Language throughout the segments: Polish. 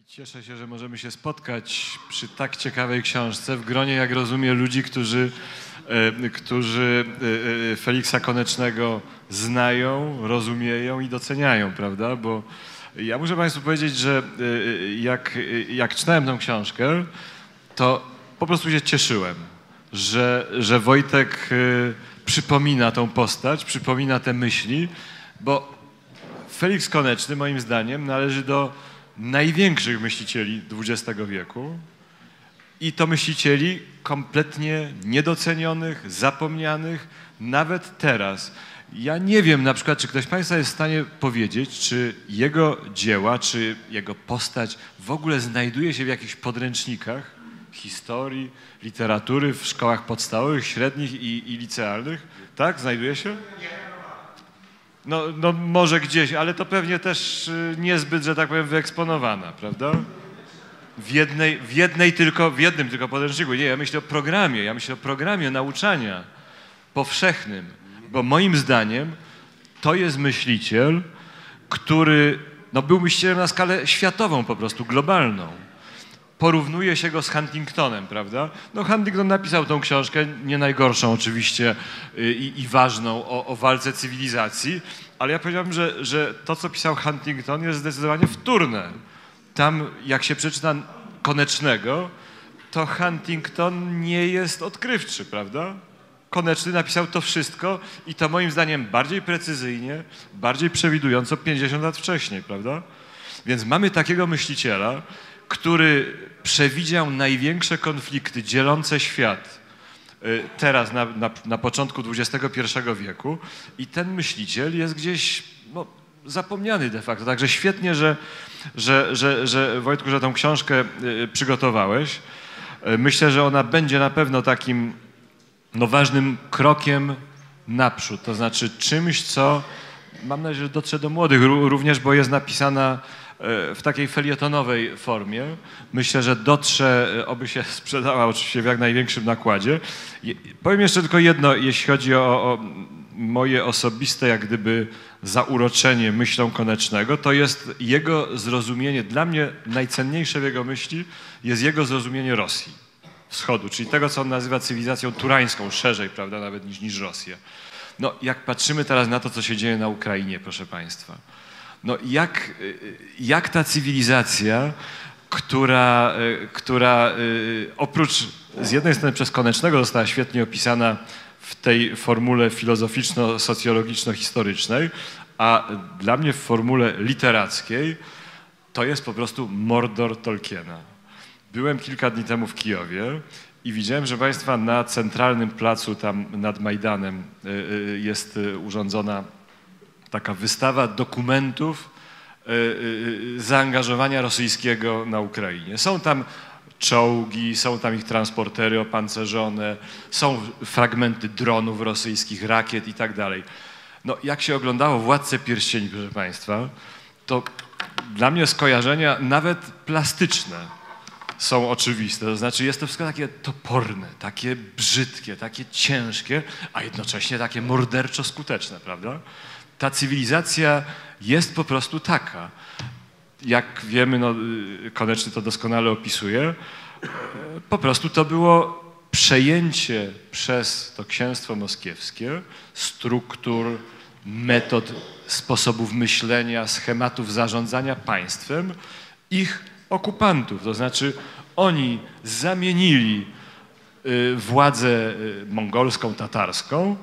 Cieszę się, że możemy się spotkać przy tak ciekawej książce w gronie, jak rozumiem, ludzi, którzy Feliksa Konecznego znają, rozumieją i doceniają, prawda? Bo ja muszę Państwu powiedzieć, że jak czytałem tę książkę, to po prostu się cieszyłem, że Wojtek przypomina tą postać, przypomina te myśli, bo Feliks Koneczny moim zdaniem należy do największych myślicieli XX wieku i to myślicieli kompletnie niedocenionych, zapomnianych, nawet teraz. Ja nie wiem na przykład, czy ktoś z Państwa jest w stanie powiedzieć, czy jego dzieła, czy jego postać w ogóle znajduje się w jakichś podręcznikach historii, literatury w szkołach podstawowych, średnich i licealnych. Tak? Znajduje się? No może gdzieś, ale to pewnie też niezbyt, że tak powiem, wyeksponowana, prawda? W jednym tylko podręczniku. Nie, ja myślę o programie nauczania powszechnym, bo moim zdaniem to jest myśliciel, który był myślicielem na skalę światową po prostu, globalną. Porównuje się go z Huntingtonem, prawda? No Huntington napisał tą książkę, nie najgorszą oczywiście i ważną o walce cywilizacji, ale ja powiedziałbym, że to, co pisał Huntington, jest zdecydowanie wtórne. Tam, jak się przeczyta Konecznego, to Huntington nie jest odkrywczy, prawda? Koneczny napisał to wszystko i to moim zdaniem bardziej precyzyjnie, bardziej przewidująco 50 lat wcześniej, prawda? Więc mamy takiego myśliciela, który przewidział największe konflikty dzielące świat teraz na początku XXI wieku i ten myśliciel jest gdzieś zapomniany de facto. Także świetnie, że Wojtku, że tą książkę przygotowałeś. Myślę, że ona będzie na pewno takim ważnym krokiem naprzód, to znaczy czymś, co mam nadzieję, że dotrze do młodych również, bo jest napisana w takiej felietonowej formie. Myślę, że dotrze, oby się sprzedała oczywiście w jak największym nakładzie. Powiem jeszcze tylko jedno, jeśli chodzi o moje osobiste jak gdyby zauroczenie myślą Konecznego, to jest jego zrozumienie, dla mnie najcenniejsze w jego myśli jest jego zrozumienie Rosji Wschodu, czyli tego, co on nazywa cywilizacją turańską, szerzej, prawda, nawet niż Rosję. No, jak patrzymy teraz na to, co się dzieje na Ukrainie, proszę Państwa, no jak ta cywilizacja, która oprócz z jednej strony przez Konecznego została świetnie opisana w tej formule filozoficzno-socjologiczno-historycznej, a dla mnie w formule literackiej to jest po prostu Mordor Tolkiena. Byłem kilka dni temu w Kijowie i widziałem, że Państwa na centralnym placu tam nad Majdanem jest urządzona taka wystawa dokumentów zaangażowania rosyjskiego na Ukrainie. Są tam czołgi, są tam ich transportery opancerzone, są fragmenty dronów rosyjskich, rakiet i tak dalej. No, jak się oglądało Władcę Pierścieni, proszę Państwa, to dla mnie skojarzenia nawet plastyczne są oczywiste. To znaczy jest to wszystko takie toporne, takie brzydkie, takie ciężkie, a jednocześnie takie morderczo skuteczne, prawda? Ta cywilizacja jest po prostu taka. Jak wiemy, Koneczny to doskonale opisuje, po prostu to było przejęcie przez to księstwo moskiewskie struktur, metod, sposobów myślenia, schematów zarządzania państwem ich okupantów. To znaczy oni zamienili władzę mongolską, tatarską,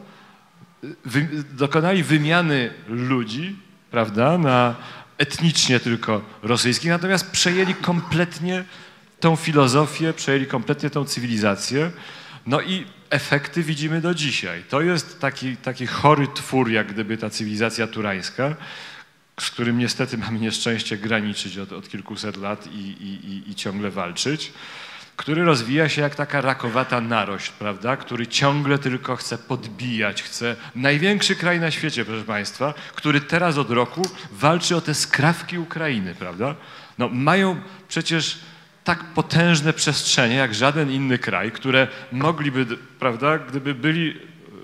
dokonali wymiany ludzi, prawda, na etnicznie tylko rosyjskich, natomiast przejęli kompletnie tą filozofię, przejęli kompletnie tą cywilizację. No i efekty widzimy do dzisiaj. To jest taki chory twór, jak gdyby ta cywilizacja turańska, z którym niestety mamy nieszczęście graniczyć od kilkuset lat i ciągle walczyć, który rozwija się jak taka rakowata narośl, prawda, który ciągle tylko chce podbijać, największy kraj na świecie, proszę Państwa, który teraz od roku walczy o te skrawki Ukrainy, prawda? No, mają przecież tak potężne przestrzenie jak żaden inny kraj, które mogliby, prawda, gdyby byli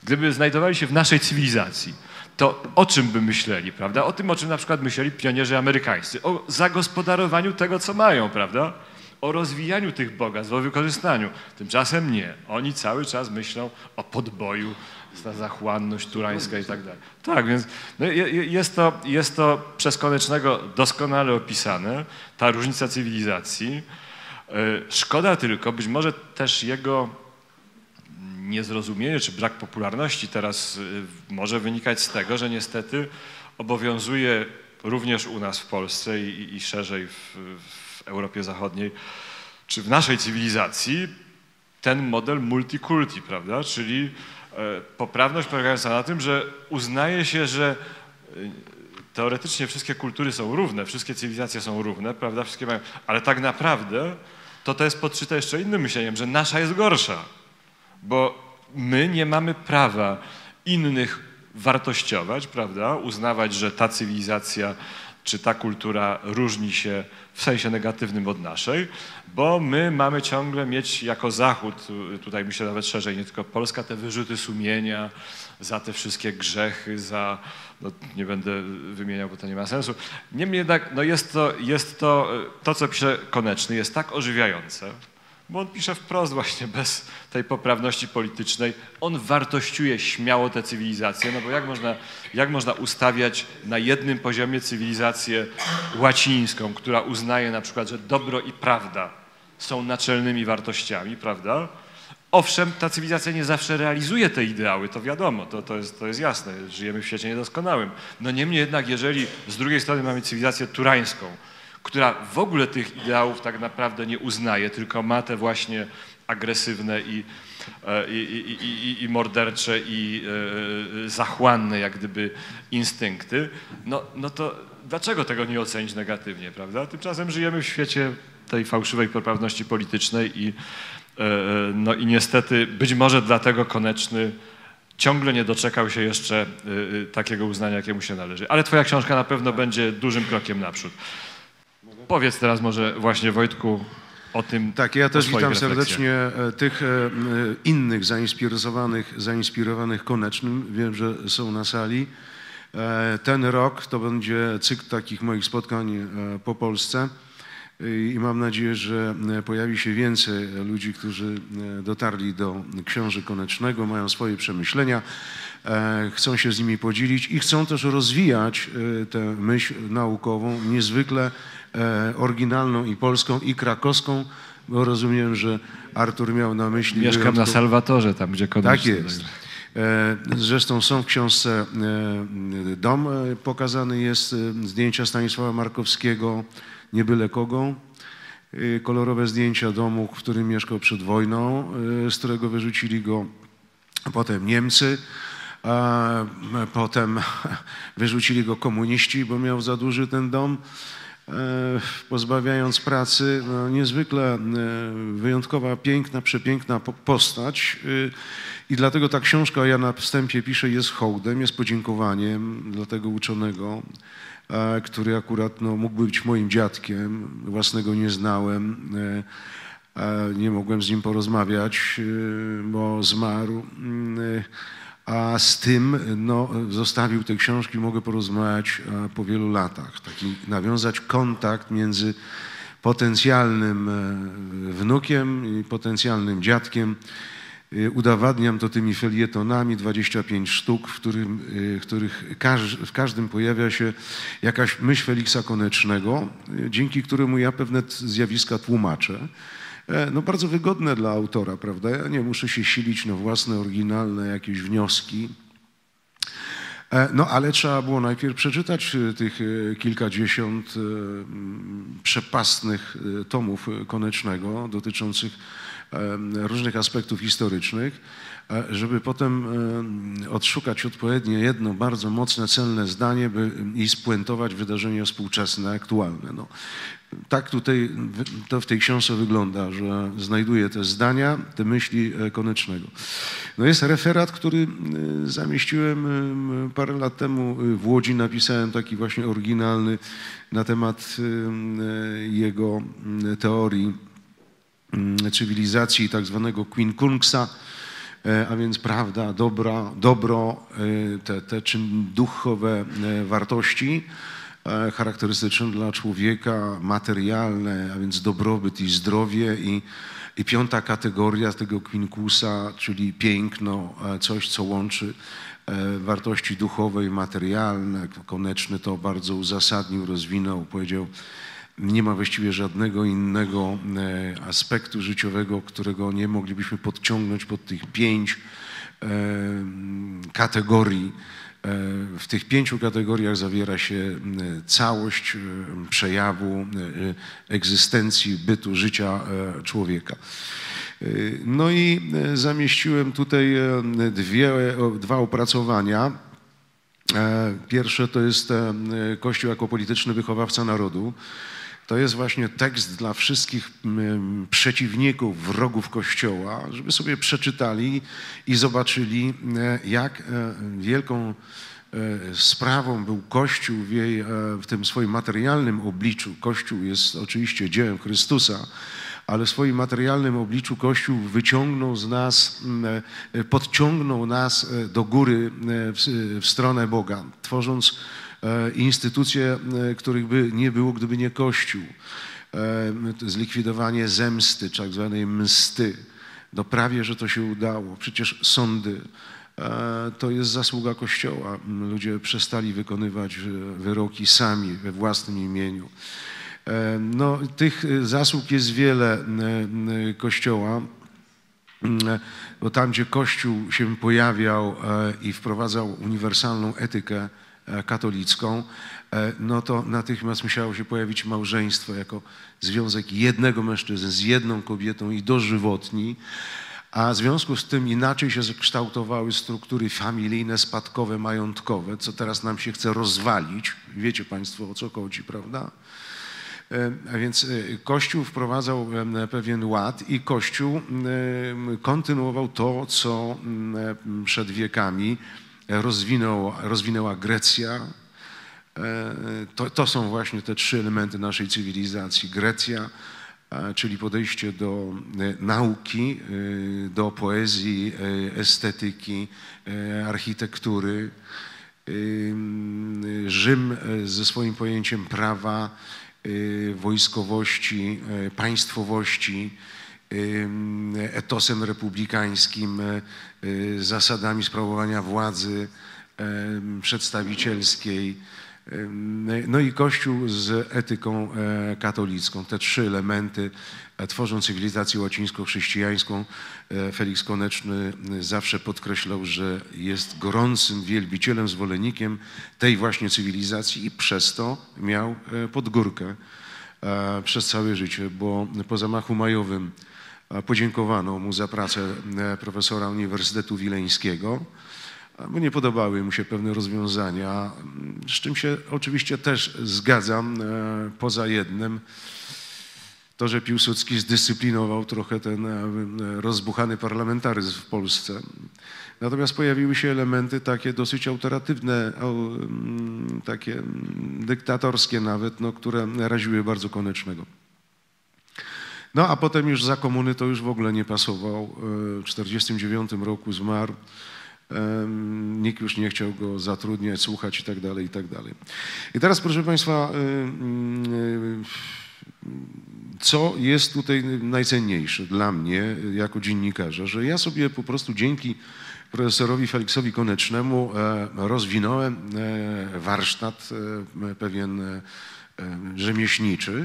gdyby znajdowali się w naszej cywilizacji, to o czym by myśleli, prawda? O tym, o czym na przykład myśleli pionierzy amerykańscy, o zagospodarowaniu tego, co mają, prawda? O rozwijaniu tych bogactw, o wykorzystaniu. Tymczasem nie. Oni cały czas myślą o podboju, ta zachłanność turańska i tak dalej. Tak, więc no jest to przez Konecznego doskonale opisane, ta różnica cywilizacji. Szkoda tylko, być może też jego niezrozumienie czy brak popularności teraz może wynikać z tego, że niestety obowiązuje również u nas w Polsce i szerzej w Europie Zachodniej, czy w naszej cywilizacji ten model multikulti, prawda? Czyli poprawność polegająca na tym, że uznaje się, że teoretycznie wszystkie kultury są równe, wszystkie cywilizacje są równe, prawda? Wszystkie mają, ale tak naprawdę to jest podszyte jeszcze innym myśleniem, że nasza jest gorsza, bo my nie mamy prawa innych wartościować, prawda? Uznawać, że ta cywilizacja czy ta kultura różni się w sensie negatywnym od naszej, bo my mamy ciągle mieć jako Zachód, tutaj myślę nawet szerzej, nie tylko Polska, te wyrzuty sumienia za te wszystkie grzechy, za, no nie będę wymieniał, bo to nie ma sensu. Niemniej jednak no jest to, co pisze Koneczny, jest tak ożywiające, bo on pisze wprost właśnie bez tej poprawności politycznej. On wartościuje śmiało tę cywilizację, no bo jak można ustawiać na jednym poziomie cywilizację łacińską, która uznaje na przykład, że dobro i prawda są naczelnymi wartościami, prawda? Owszem, ta cywilizacja nie zawsze realizuje te ideały, to wiadomo, to jest jasne, żyjemy w świecie niedoskonałym. No niemniej jednak, jeżeli z drugiej strony mamy cywilizację turańską, która w ogóle tych ideałów tak naprawdę nie uznaje, tylko ma te właśnie agresywne i mordercze i zachłanne jak gdyby instynkty, no to dlaczego tego nie ocenić negatywnie, prawda? Tymczasem żyjemy w świecie tej fałszywej poprawności politycznej i niestety być może dlatego Koneczny ciągle nie doczekał się jeszcze takiego uznania, jakiemu się należy. Ale twoja książka na pewno będzie dużym krokiem naprzód. Powiedz teraz może właśnie, Wojtku, o tym. Tak, ja też witam serdecznie tych innych zainspirowanych Konecznym. Wiem, że są na sali. Ten rok to będzie cykl takich moich spotkań po Polsce i mam nadzieję, że pojawi się więcej ludzi, którzy dotarli do książek Konecznego, mają swoje przemyślenia, chcą się z nimi podzielić i chcą też rozwijać tę myśl naukową, niezwykle oryginalną i polską, i krakowską, bo rozumiem, że Artur miał na myśli... Mieszkam na Salwatorze, tam gdzie Koneczny. Tak jest. Zresztą są w książce dom pokazany, jest zdjęcia Stanisława Markowskiego, nie byle kogo, kolorowe zdjęcia domu, w którym mieszkał przed wojną, z którego wyrzucili go potem Niemcy, potem wyrzucili go komuniści, bo miał za duży ten dom, pozbawiając pracy. No, niezwykle wyjątkowa, piękna, przepiękna postać i dlatego ta książka, ja na wstępie piszę, jest hołdem, jest podziękowaniem dla tego uczonego, który akurat no, mógłby być moim dziadkiem, własnego nie znałem, nie mogłem z nim porozmawiać, bo zmarł. A z tym no, zostawił te książki, mogę porozmawiać po wielu latach. Taki, nawiązać kontakt między potencjalnym wnukiem i potencjalnym dziadkiem. Udowadniam to tymi felietonami, 25 sztuk, w których w każdym pojawia się jakaś myśl Feliksa Konecznego, dzięki któremu ja pewne zjawiska tłumaczę. No bardzo wygodne dla autora, prawda? Ja nie muszę się silić na własne, oryginalne jakieś wnioski. No ale trzeba było najpierw przeczytać tych kilkadziesiąt przepastnych tomów Konecznego dotyczących różnych aspektów historycznych, żeby potem odszukać odpowiednie jedno bardzo mocne, celne zdanie i spuentować wydarzenia współczesne, aktualne. No, tak tutaj to w tej książce wygląda, że znajduję te zdania, te myśli Konecznego. No jest referat, który zamieściłem parę lat temu w Łodzi, napisałem taki właśnie oryginalny na temat jego teorii cywilizacji tak zwanego quincunxa, a więc prawda, dobro, te duchowe wartości charakterystyczne dla człowieka, materialne, a więc dobrobyt i zdrowie i piąta kategoria tego kwinkusa, czyli piękno, coś, co łączy wartości duchowe i materialne. Koneczny to bardzo uzasadnił, rozwinął, powiedział, nie ma właściwie żadnego innego aspektu życiowego, którego nie moglibyśmy podciągnąć pod tych 5 kategorii. W tych 5 kategoriach zawiera się całość przejawu egzystencji, bytu, życia człowieka. No i zamieściłem tutaj 2 opracowania. Pierwsze to jest Kościół jako polityczny wychowawca narodu. To jest właśnie tekst dla wszystkich przeciwników, wrogów Kościoła, żeby sobie przeczytali i zobaczyli, jak wielką sprawą był Kościół w tym swoim materialnym obliczu. Kościół jest oczywiście dziełem Chrystusa, ale w swoim materialnym obliczu Kościół wyciągnął z nas, podciągnął nas do góry w stronę Boga, tworząc instytucje, których by nie było, gdyby nie Kościół. Zlikwidowanie zemsty, tak zwanej msty. No prawie, że to się udało. Przecież sądy to jest zasługa Kościoła. Ludzie przestali wykonywać wyroki sami, we własnym imieniu. No, tych zasług jest wiele Kościoła, bo tam, gdzie Kościół się pojawiał i wprowadzał uniwersalną etykę katolicką, no to natychmiast musiało się pojawić małżeństwo jako związek jednego mężczyzny z jedną kobietą i dożywotni, a w związku z tym inaczej się zakształtowały struktury familijne, spadkowe, majątkowe, co teraz nam się chce rozwalić. Wiecie Państwo, o co chodzi, prawda? A więc Kościół wprowadzał pewien ład i Kościół kontynuował to, co przed wiekami rozwinęła Grecja. To są właśnie te 3 elementy naszej cywilizacji. Grecja, czyli podejście do nauki, do poezji, estetyki, architektury. Rzym ze swoim pojęciem prawa, wojskowości, państwowości, etosem republikańskim, zasadami sprawowania władzy przedstawicielskiej. No i Kościół z etyką katolicką. Te 3 elementy tworzą cywilizację łacińsko-chrześcijańską. Felix Koneczny zawsze podkreślał, że jest gorącym wielbicielem, zwolennikiem tej właśnie cywilizacji i przez to miał podgórkę przez całe życie, bo po zamachu majowym podziękowano mu za pracę profesora Uniwersytetu Wileńskiego, bo nie podobały mu się pewne rozwiązania, z czym się oczywiście też zgadzam, poza jednym, to, że Piłsudski zdyscyplinował trochę ten rozbuchany parlamentaryzm w Polsce. Natomiast pojawiły się elementy takie dosyć autoratywne, takie dyktatorskie nawet, no, które raziły bardzo Konecznego. No a potem już za komuny to już w ogóle nie pasował. W 1949 roku zmarł. Nikt już nie chciał go zatrudniać, słuchać i tak dalej, i tak dalej. I teraz, proszę Państwa, co jest tutaj najcenniejsze dla mnie jako dziennikarza, że ja sobie po prostu dzięki profesorowi Feliksowi Konecznemu rozwinąłem warsztat pewien rzemieślniczy.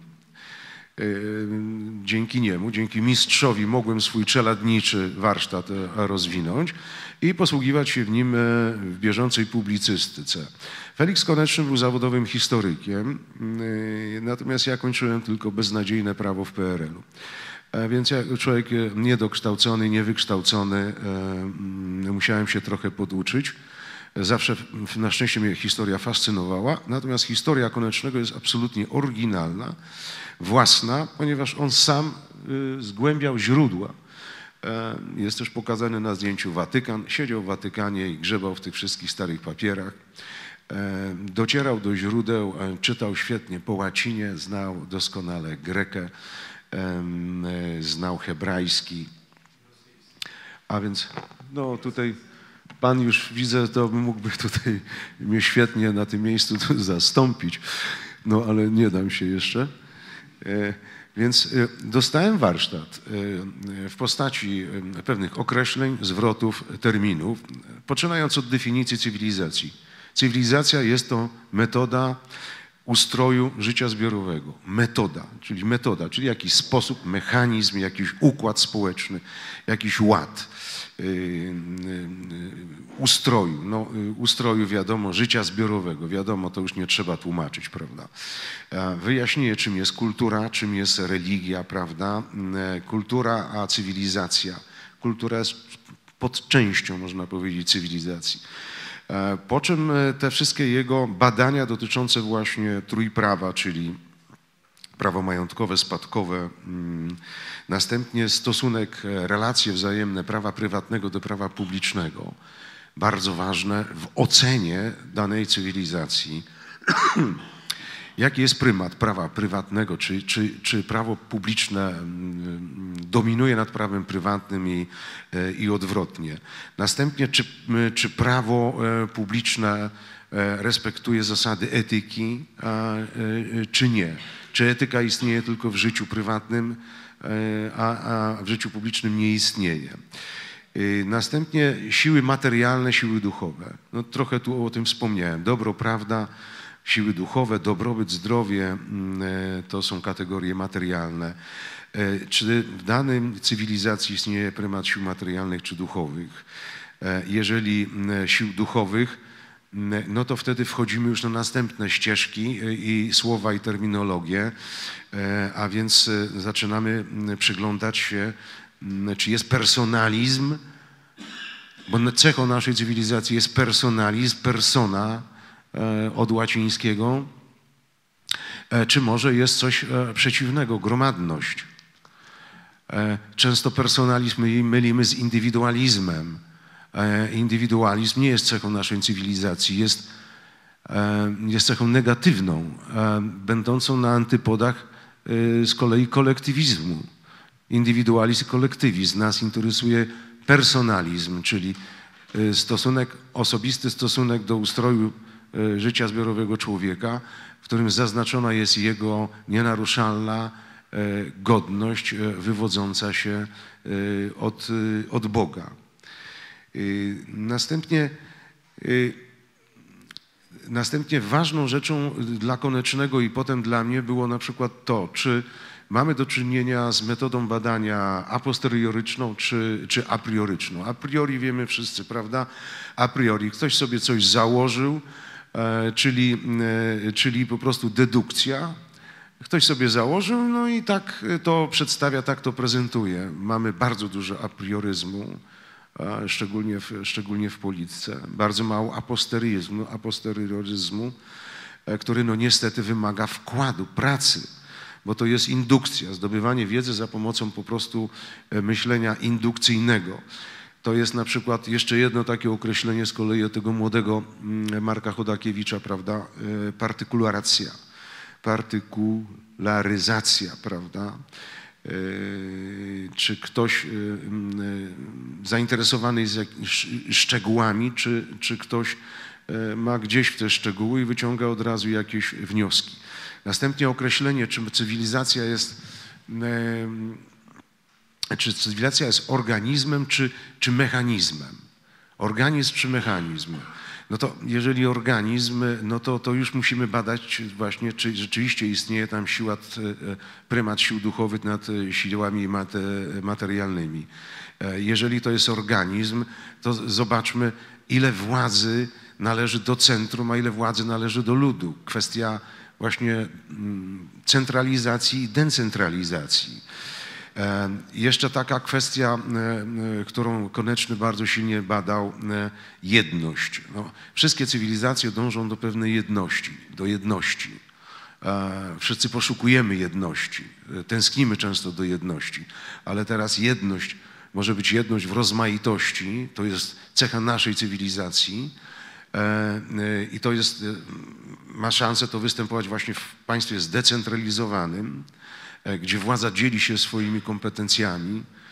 Dzięki niemu, dzięki mistrzowi mogłem swój czeladniczy warsztat rozwinąć i posługiwać się w nim w bieżącej publicystyce. Felix Koneczny był zawodowym historykiem, natomiast ja kończyłem tylko beznadziejne prawo w PRL-u. Więc ja, człowiek niedokształcony, niewykształcony, musiałem się trochę poduczyć. Zawsze na szczęście mnie historia fascynowała, natomiast historia Konecznego jest absolutnie oryginalna, własna, ponieważ on sam zgłębiał źródła. Jest też pokazany na zdjęciu Watykan. Siedział w Watykanie i grzebał w tych wszystkich starych papierach. Docierał do źródeł, czytał świetnie po łacinie, znał doskonale grekę, znał hebrajski. A więc, no tutaj pan już widzę, to mógłby tutaj mnie świetnie na tym miejscu zastąpić, no ale nie dam się jeszcze. Więc dostałem warsztat w postaci pewnych określeń, zwrotów, terminów, poczynając od definicji cywilizacji. Cywilizacja jest to metoda ustroju życia zbiorowego. Metoda, czyli jakiś sposób, mechanizm, jakiś układ społeczny, jakiś ład ustroju. No, ustroju wiadomo, życia zbiorowego, wiadomo, to już nie trzeba tłumaczyć, prawda? Wyjaśnienie, czym jest kultura, czym jest religia, prawda? Kultura, a cywilizacja. Kultura jest podczęścią, można powiedzieć, cywilizacji. Po czym te wszystkie jego badania dotyczące właśnie trójprawa, czyli prawo majątkowe, spadkowe, następnie stosunek, relacje wzajemne prawa prywatnego do prawa publicznego, bardzo ważne w ocenie danej cywilizacji. Jaki jest prymat prawa prywatnego, czy prawo publiczne dominuje nad prawem prywatnym i odwrotnie. Następnie, czy prawo publiczne respektuje zasady etyki, czy nie. Czy etyka istnieje tylko w życiu prywatnym, a w życiu publicznym nie istnieje. Następnie siły materialne, siły duchowe. No, trochę tu o tym wspomniałem. Dobro, prawda, siły duchowe, dobrobyt, zdrowie to są kategorie materialne. Czy w danej cywilizacji istnieje prymat sił materialnych czy duchowych? Jeżeli sił duchowych, no to wtedy wchodzimy już na następne ścieżki i słowa i terminologię, a więc zaczynamy przyglądać się, czy jest personalizm, bo cechą naszej cywilizacji jest personalizm, persona od łacińskiego, czy może jest coś przeciwnego, gromadność. Często personalizm mylimy z indywidualizmem. Indywidualizm nie jest cechą naszej cywilizacji, jest cechą negatywną, będącą na antypodach z kolei kolektywizmu. Indywidualizm i kolektywizm. Nas interesuje personalizm, czyli osobisty stosunek do ustroju życia zbiorowego człowieka, w którym zaznaczona jest jego nienaruszalna godność wywodząca się od Boga. Następnie ważną rzeczą dla Konecznego i potem dla mnie było na przykład to, czy mamy do czynienia z metodą badania a posterioryczną czy a prioryczną. A priori wiemy wszyscy, prawda? A priori ktoś sobie coś założył, czyli po prostu dedukcja. Ktoś sobie założył, no i tak to przedstawia, tak to prezentuje. Mamy bardzo dużo a prioryzmu, szczególnie w polityce. Bardzo mało a posterioryzmu, który no niestety wymaga wkładu, pracy, bo to jest indukcja, zdobywanie wiedzy za pomocą po prostu myślenia indukcyjnego. To jest na przykład jeszcze jedno takie określenie z kolei od tego młodego Marka Chodakiewicza, prawda? Partykularyzacja, prawda? Czy ktoś zainteresowany jest szczegółami, czy ktoś ma gdzieś w te szczegóły i wyciąga od razu jakieś wnioski. Następnie określenie, czy cywilizacja jest organizmem, czy mechanizmem. Organizm czy mechanizm. No to jeżeli organizm, no to już musimy badać właśnie, czy rzeczywiście istnieje tam prymat sił duchowych nad siłami materialnymi. Jeżeli to jest organizm, to zobaczmy, ile władzy należy do centrum, a ile władzy należy do ludu. Kwestia właśnie centralizacji i decentralizacji. Jeszcze taka kwestia, którą Koneczny bardzo silnie badał, jedność. No, wszystkie cywilizacje dążą do pewnej jedności, do jedności. Wszyscy poszukujemy jedności, tęsknimy często do jedności, ale teraz jedność może być jedność w rozmaitości, to jest cecha naszej cywilizacji i to jest, ma szansę to występować właśnie w państwie zdecentralizowanym, gdzie władza dzieli się swoimi kompetencjami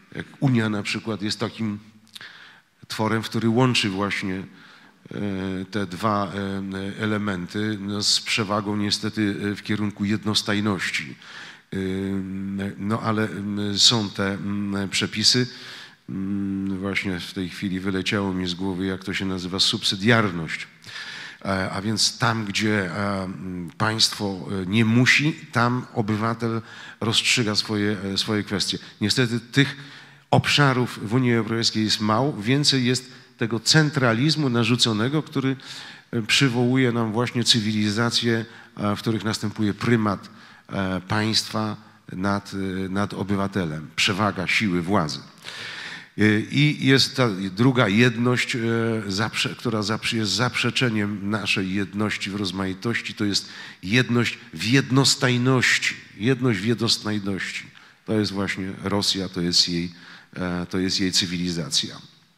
jak Unia na przykład jest takim tworem, który łączy właśnie te dwa elementy, no z przewagą niestety w kierunku jednostajności. No ale są te przepisy. Właśnie w tej chwili wyleciało mi z głowy, jak to się nazywa, subsydiarność. A więc tam, gdzie państwo nie musi, tam obywatel rozstrzyga swoje kwestie. Niestety tych obszarów w Unii Europejskiej jest mało, więcej jest tego centralizmu narzuconego, który przywołuje nam właśnie cywilizacje, w których następuje prymat państwa nad obywatelem, przewaga siły władzy. I jest ta druga jedność, która jest zaprzeczeniem naszej jedności w rozmaitości, to jest jedność w jednostajności. Jedność w jednostajności. To jest właśnie Rosja, to jest jej cywilizacja.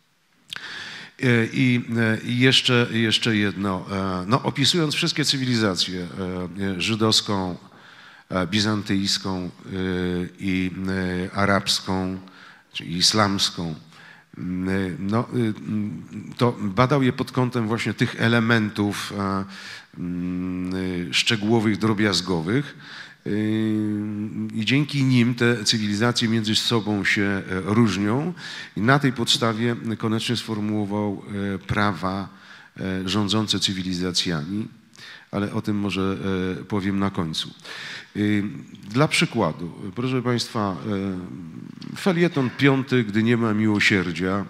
I jeszcze jedno, no, opisując wszystkie cywilizacje, żydowską, bizantyjską i arabską, czyli islamską, no, to badał je pod kątem właśnie tych elementów szczegółowych, drobiazgowych i dzięki nim te cywilizacje między sobą się różnią i na tej podstawie koniecznie sformułował prawa rządzące cywilizacjami, ale o tym może powiem na końcu. Dla przykładu, proszę Państwa, felieton 5, Gdy nie ma miłosierdzia,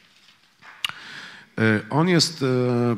on jest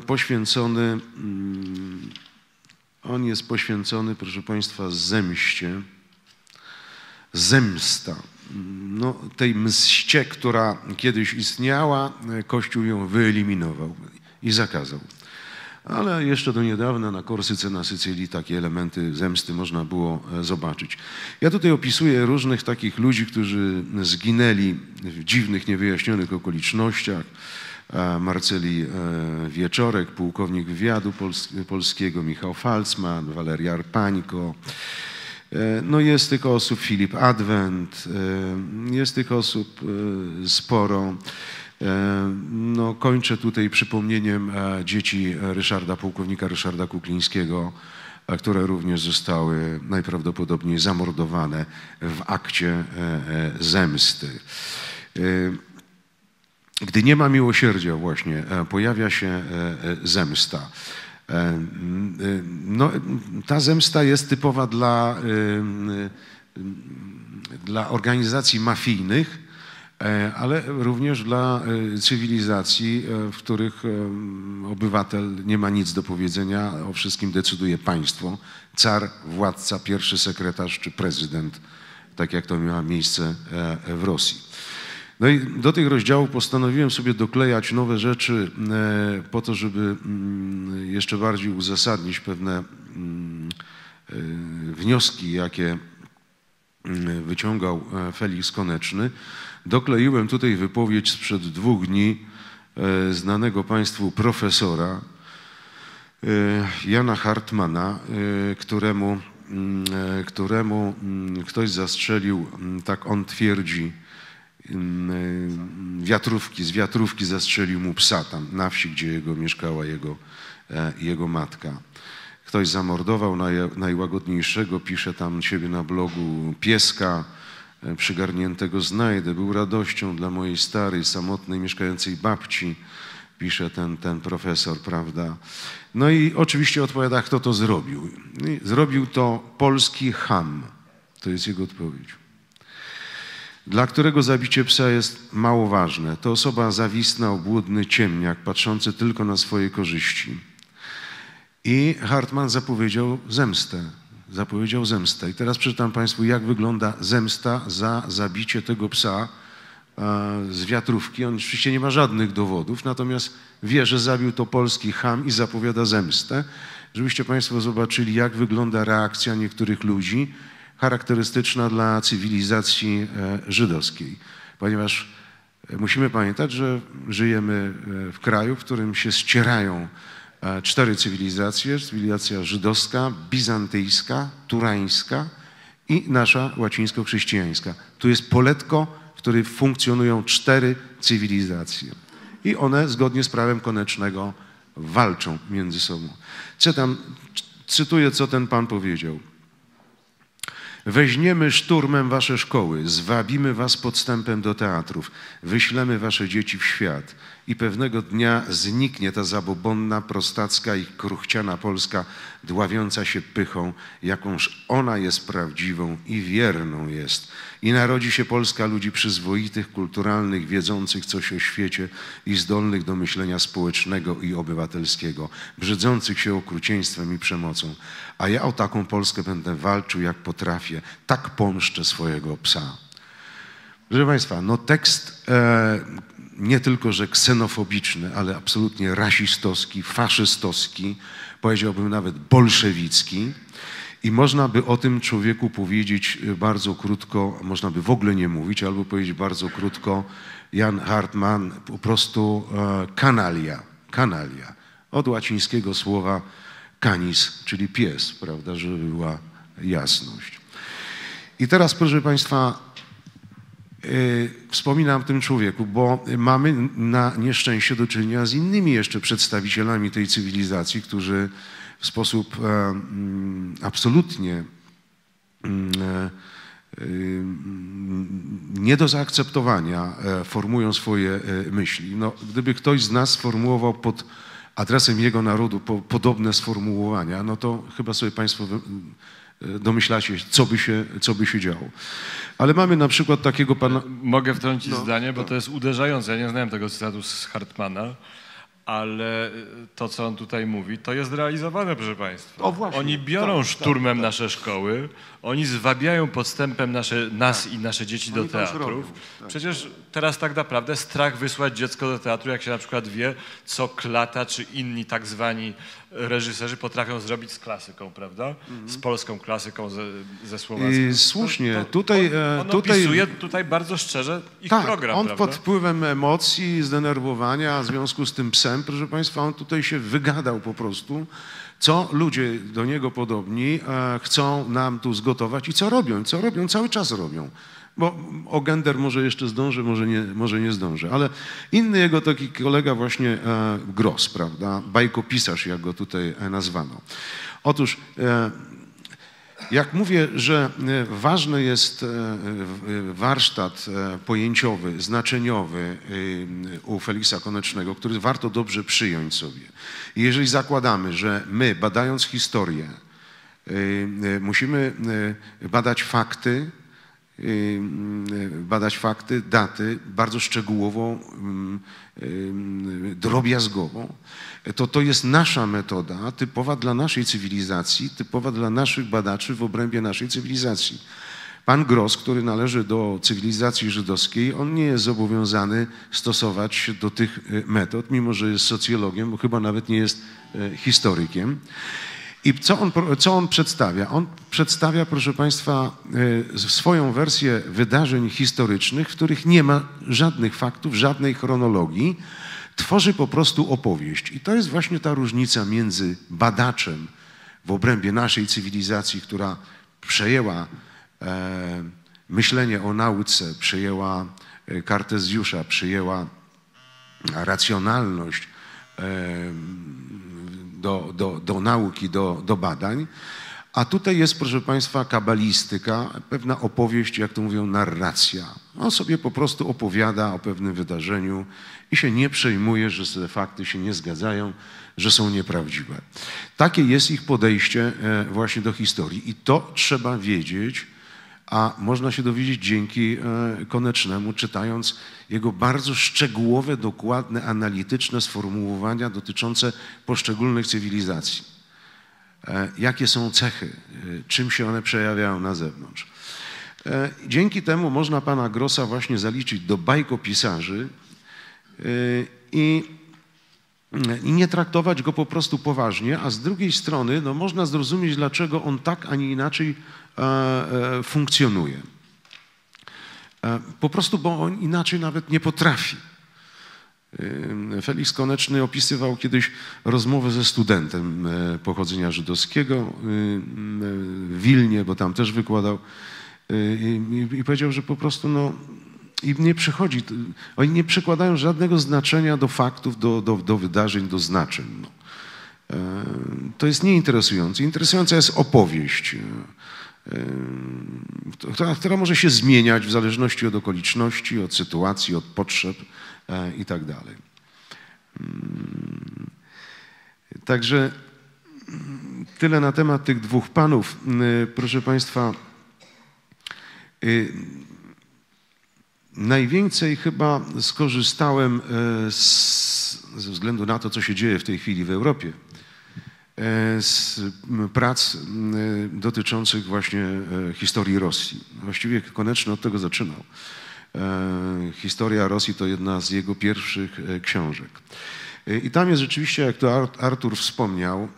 poświęcony, proszę Państwa, zemście. Zemsta. No, tej mście, która kiedyś istniała, Kościół ją wyeliminował i zakazał. Ale jeszcze do niedawna na Korsyce, na Sycylii takie elementy zemsty można było zobaczyć. Ja tutaj opisuję różnych takich ludzi, którzy zginęli w dziwnych, niewyjaśnionych okolicznościach. Marceli Wieczorek, pułkownik wywiadu polskiego, Michał Falcman, Waleria Arpańko. No jest tych osób, Filip Adwent, jest tych osób sporo. No, kończę tutaj przypomnieniem dzieci pułkownika Ryszarda Kuklińskiego, które również zostały najprawdopodobniej zamordowane w akcie zemsty. Gdy nie ma miłosierdzia właśnie, pojawia się zemsta. No, ta zemsta jest typowa dla organizacji mafijnych, ale również dla cywilizacji, w których obywatel nie ma nic do powiedzenia, o wszystkim decyduje państwo, car, władca, pierwszy sekretarz czy prezydent, tak jak to miało miejsce w Rosji. No i do tych rozdziałów postanowiłem sobie doklejać nowe rzeczy po to, żeby jeszcze bardziej uzasadnić pewne wnioski, jakie wyciągał Felix Koneczny. Dokleiłem tutaj wypowiedź sprzed 2 dni znanego Państwu profesora Jana Hartmana, któremu ktoś zastrzelił, tak on twierdzi, z wiatrówki zastrzelił mu psa tam na wsi, gdzie mieszkała jego matka. Ktoś zamordował najłagodniejszego, pisze tam siebie na blogu, pieska przygarniętego znajdę. Był radością dla mojej starej, samotnej, mieszkającej babci, pisze ten profesor, prawda. No i oczywiście odpowiada, kto to zrobił. Zrobił to polski cham. To jest jego odpowiedź. Dla którego zabicie psa jest mało ważne. To osoba zawistna, obłudny ciemniak, patrzący tylko na swoje korzyści. I Hartman zapowiedział zemstę. I teraz przeczytam Państwu, jak wygląda zemsta za zabicie tego psa z wiatrówki. On oczywiście nie ma żadnych dowodów, natomiast wie, że zabił to polski cham i zapowiada zemstę. Żebyście Państwo zobaczyli, jak wygląda reakcja niektórych ludzi, charakterystyczna dla cywilizacji żydowskiej. Ponieważ musimy pamiętać, że żyjemy w kraju, w którym się ścierają 4 cywilizacje. Cywilizacja żydowska, bizantyjska, turańska i nasza łacińsko-chrześcijańska. Tu jest poletko którym funkcjonują 4 cywilizacje. I one zgodnie z prawem Konecznego walczą między sobą. Cytuję, co ten pan powiedział. Weźmiemy szturmem wasze szkoły, zwabimy was podstępem do teatrów, wyślemy wasze dzieci w świat i pewnego dnia zniknie ta zabobonna, prostacka i kruchciana Polska, dławiąca się pychą, jakąż ona jest prawdziwą i wierną jest. I narodzi się Polska ludzi przyzwoitych, kulturalnych, wiedzących coś o świecie i zdolnych do myślenia społecznego i obywatelskiego, brzydzących się okrucieństwem i przemocą. A ja o taką Polskę będę walczył, jak potrafię, tak pomszczę swojego psa. Proszę Państwa, no tekst nie tylko, że ksenofobiczny, ale absolutnie rasistowski, faszystowski, powiedziałbym nawet bolszewicki. I można by o tym człowieku powiedzieć bardzo krótko, można by w ogóle nie mówić, albo powiedzieć bardzo krótko, Jan Hartman, po prostu kanalia, kanalia. Od łacińskiego słowa canis, czyli pies, prawda, żeby była jasność. I teraz, proszę Państwa, wspominam o tym człowieku, bo mamy na nieszczęście do czynienia z innymi jeszcze przedstawicielami tej cywilizacji, którzy w sposób absolutnie nie do zaakceptowania formują swoje myśli. No, gdyby ktoś z nas sformułował pod adresem jego narodu podobne sformułowania, no to chyba sobie Państwo domyślacie, co by się działo. Ale mamy na przykład takiego pana... Mogę wtrącić zdanie, bo tak. to jest uderzające. Ja nie znałem tego cytatu z Hartmana, ale to, co on tutaj mówi, to jest realizowane, proszę Państwa. O, właśnie. Oni biorą Tak, szturmem tak. nasze szkoły, oni zwabiają podstępem nas i nasze dzieci do Oni to teatrów. zrobią, tak. Przecież teraz tak naprawdę strach wysłać dziecko do teatru, jak się na przykład wie, co Klata czy inni tak zwani reżyserzy potrafią zrobić z klasyką, prawda? Z polską klasyką, ze słowacką. Słusznie. On opisuje tutaj bardzo szczerze ich tak, program, on prawda? pod wpływem emocji, zdenerwowania w związku z tym psem, proszę Państwa, on tutaj się wygadał po prostu, co ludzie do niego podobni chcą nam tu zgotować i co robią, cały czas robią. Bo o gender może jeszcze zdążę, może nie zdążę, ale inny jego taki kolega właśnie Gross, prawda, bajkopisarz, jak go tutaj nazwano. Otóż jak mówię, że ważny jest warsztat pojęciowy, znaczeniowy u Feliksa Konecznego, który warto dobrze przyjąć sobie. I jeżeli zakładamy, że my, badając historię, musimy badać fakty, daty bardzo szczegółowo, drobiazgowo, to jest nasza metoda typowa dla naszej cywilizacji, typowa dla naszych badaczy w obrębie naszej cywilizacji. Pan Gross, który należy do cywilizacji żydowskiej, on nie jest zobowiązany stosować się do tych metod, mimo że jest socjologiem, bo chyba nawet nie jest historykiem. I co on przedstawia? On przedstawia, proszę Państwa, swoją wersję wydarzeń historycznych, w których nie ma żadnych faktów, żadnej chronologii. Tworzy po prostu opowieść. I to jest właśnie ta różnica między badaczem w obrębie naszej cywilizacji, która przejęła myślenie o nauce, przejęła Kartezjusza, przejęła racjonalność do nauki, do badań. A tutaj jest, proszę Państwa, kabalistyka, pewna opowieść, jak to mówią, narracja. On sobie po prostu opowiada o pewnym wydarzeniu i się nie przejmuje, że te fakty się nie zgadzają, że są nieprawdziwe. Takie jest ich podejście właśnie do historii i to trzeba wiedzieć, a można się dowiedzieć dzięki Konecznemu, czytając jego bardzo szczegółowe, dokładne, analityczne sformułowania dotyczące poszczególnych cywilizacji. Jakie są cechy, czym się one przejawiają na zewnątrz. Dzięki temu można pana Grossa właśnie zaliczyć do bajkopisarzy i nie traktować go po prostu poważnie, a z drugiej strony no, można zrozumieć, dlaczego on tak, a nie inaczej funkcjonuje. Po prostu, bo on inaczej nawet nie potrafi. Feliks Koneczny opisywał kiedyś rozmowę ze studentem pochodzenia żydowskiego w Wilnie, bo tam też wykładał i powiedział, że po prostu no, i nie przychodzi, oni nie przykładają żadnego znaczenia do faktów, do wydarzeń, do znaczeń. No. To jest nieinteresujące. Interesująca jest opowieść, która może się zmieniać w zależności od okoliczności, od sytuacji, od potrzeb i tak dalej. Także tyle na temat tych dwóch panów. Proszę Państwa, najwięcej chyba skorzystałem ze względu na to, co się dzieje w tej chwili w Europie, z prac dotyczących właśnie historii Rosji. Właściwie Koneczny od tego zaczynał. Historia Rosji to jedna z jego pierwszych książek. I tam jest rzeczywiście, jak to Artur wspomniał,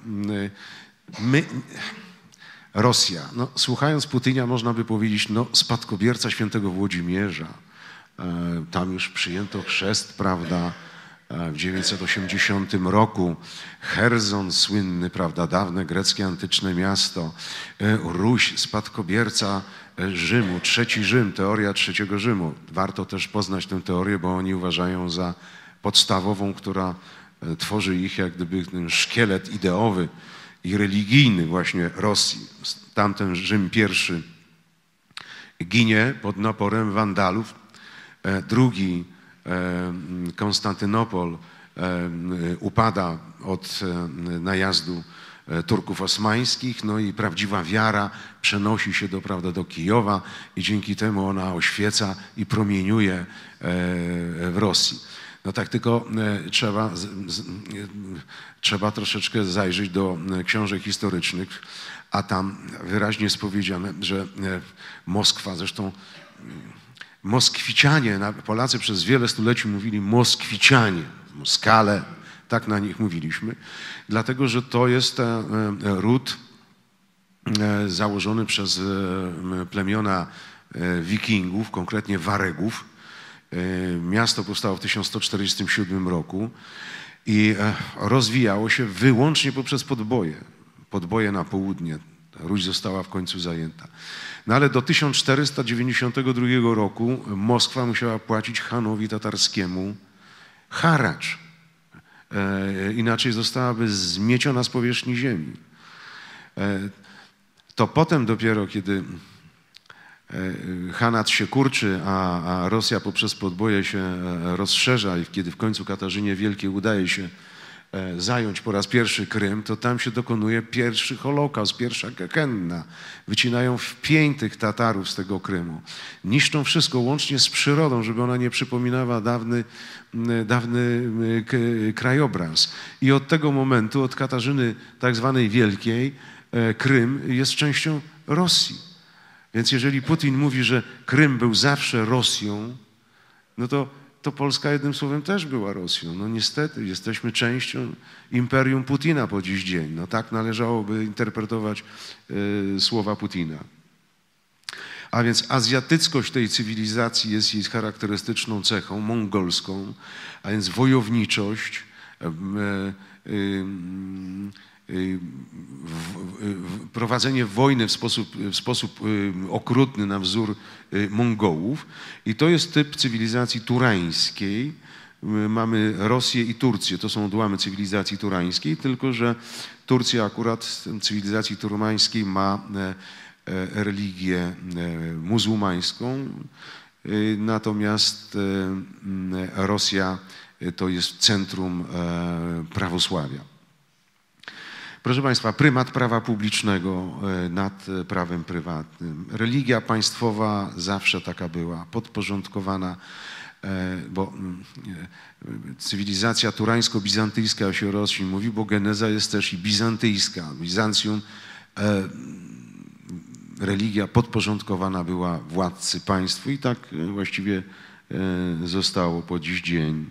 Rosja. No, słuchając Putina można by powiedzieć, no spadkobierca świętego Włodzimierza. Tam już przyjęto chrzest, prawda, w 980 roku. Cherzon słynny, prawda, dawne greckie antyczne miasto. Ruś, spadkobierca Rzymu, trzeci Rzym, teoria trzeciego Rzymu. Warto też poznać tę teorię, bo oni uważają za podstawową, która tworzy ich jak gdyby ten szkielet ideowy i religijny właśnie Rosji. Tamten Rzym pierwszy ginie pod naporem Wandalów, drugi Konstantynopol upada od najazdu Turków osmańskich, no i prawdziwa wiara przenosi się do Kijowa i dzięki temu ona oświeca i promieniuje w Rosji. No tak tylko trzeba troszeczkę zajrzeć do książek historycznych, a tam wyraźnie jest powiedziane, że Moskwa, zresztą Moskwicianie, Polacy przez wiele stuleci mówili Moskwicianie, Moskale, tak na nich mówiliśmy, dlatego że to jest ród założony przez plemiona Wikingów, konkretnie Waregów. Miasto powstało w 1147 roku i rozwijało się wyłącznie poprzez podboje na południe. Ruś została w końcu zajęta. No ale do 1492 roku Moskwa musiała płacić Hanowi tatarskiemu haracz. Inaczej zostałaby zmieciona z powierzchni ziemi. To potem dopiero, kiedy Hanat się kurczy, a Rosja poprzez podboje się rozszerza i kiedy w końcu Katarzynie Wielkiej udaje się zająć po raz pierwszy Krym, to tam się dokonuje pierwszy Holokaust, pierwsza Gehenna. Wycinają w pień tych Tatarów z tego Krymu. Niszczą wszystko, łącznie z przyrodą, żeby ona nie przypominała dawny krajobraz. I od tego momentu, od Katarzyny tak zwanej Wielkiej, Krym jest częścią Rosji. Więc jeżeli Putin mówi, że Krym był zawsze Rosją, no to Polska jednym słowem też była Rosją. No niestety, jesteśmy częścią imperium Putina po dziś dzień. No tak należałoby interpretować słowa Putina. A więc azjatyckość tej cywilizacji jest jej charakterystyczną cechą, mongolską, a więc wojowniczość, prowadzenie wojny w sposób okrutny na wzór Mongołów. I to jest typ cywilizacji turańskiej. Mamy Rosję i Turcję, to są odłamy cywilizacji turańskiej, tylko że Turcja akurat w cywilizacji turańskiej ma religię muzułmańską, natomiast Rosja to jest centrum prawosławia. Proszę Państwa, prymat prawa publicznego nad prawem prywatnym. Religia państwowa zawsze taka była, podporządkowana, bo cywilizacja turańsko-bizantyjska się o Rosji mówi, bo geneza jest też i bizantyjska. Bizancjum, religia podporządkowana była władcy państwu i tak właściwie zostało po dziś dzień.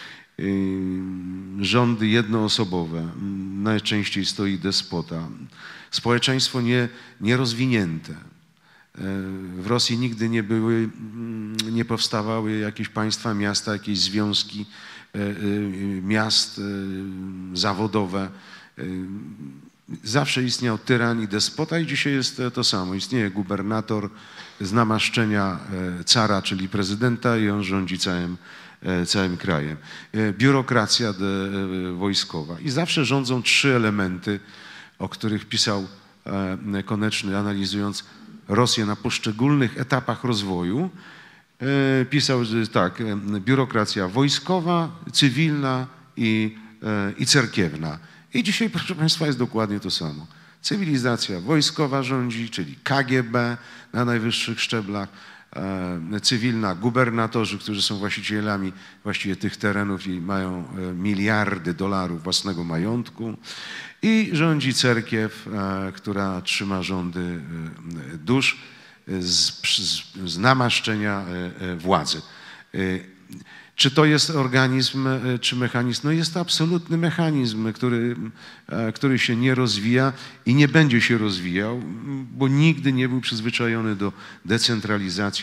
Rządy jednoosobowe, najczęściej stoi despota. Społeczeństwo nierozwinięte. W Rosji nigdy nie powstawały jakieś państwa, miasta, jakieś związki miast zawodowe. zawsze istniał tyran i despota i dzisiaj jest to samo. Istnieje gubernator z namaszczenia cara, czyli prezydenta i on rządzi całym krajem. Biurokracja wojskowa. I zawsze rządzą trzy elementy, o których pisał Koneczny, analizując Rosję na poszczególnych etapach rozwoju. Pisał, że tak, biurokracja wojskowa, cywilna i cerkiewna. I dzisiaj, proszę Państwa, jest dokładnie to samo. Cywilizacja wojskowa rządzi, czyli KGB na najwyższych szczeblach, cywilna gubernatorzy, którzy są właścicielami właściwie tych terenów i mają miliardy dolarów własnego majątku i rządzi cerkiew, która trzyma rządy dusz z namaszczenia władzy. Czy to jest organizm, czy mechanizm? No jest to absolutny mechanizm, który się nie rozwija i nie będzie się rozwijał, bo nigdy nie był przyzwyczajony do decentralizacji,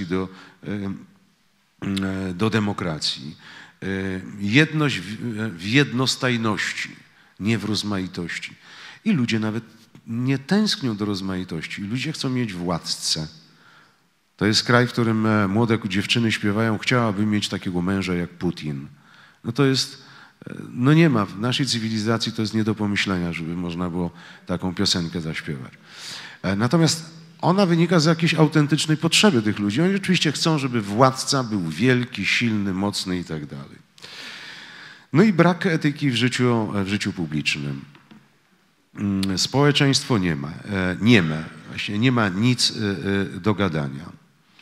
do demokracji. Jedność w jednostajności, nie w rozmaitości. I ludzie nawet nie tęsknią do rozmaitości. Ludzie chcą mieć władcę. To jest kraj, w którym młode dziewczyny śpiewają, chciałabym mieć takiego męża jak Putin. No to jest, no nie ma, w naszej cywilizacji to jest nie do pomyślenia, żeby można było taką piosenkę zaśpiewać. Natomiast ona wynika z jakiejś autentycznej potrzeby tych ludzi. Oni oczywiście chcą, żeby władca był wielki, silny, mocny i tak dalej. No i brak etyki w życiu publicznym. Społeczeństwo właśnie nie ma nic do gadania.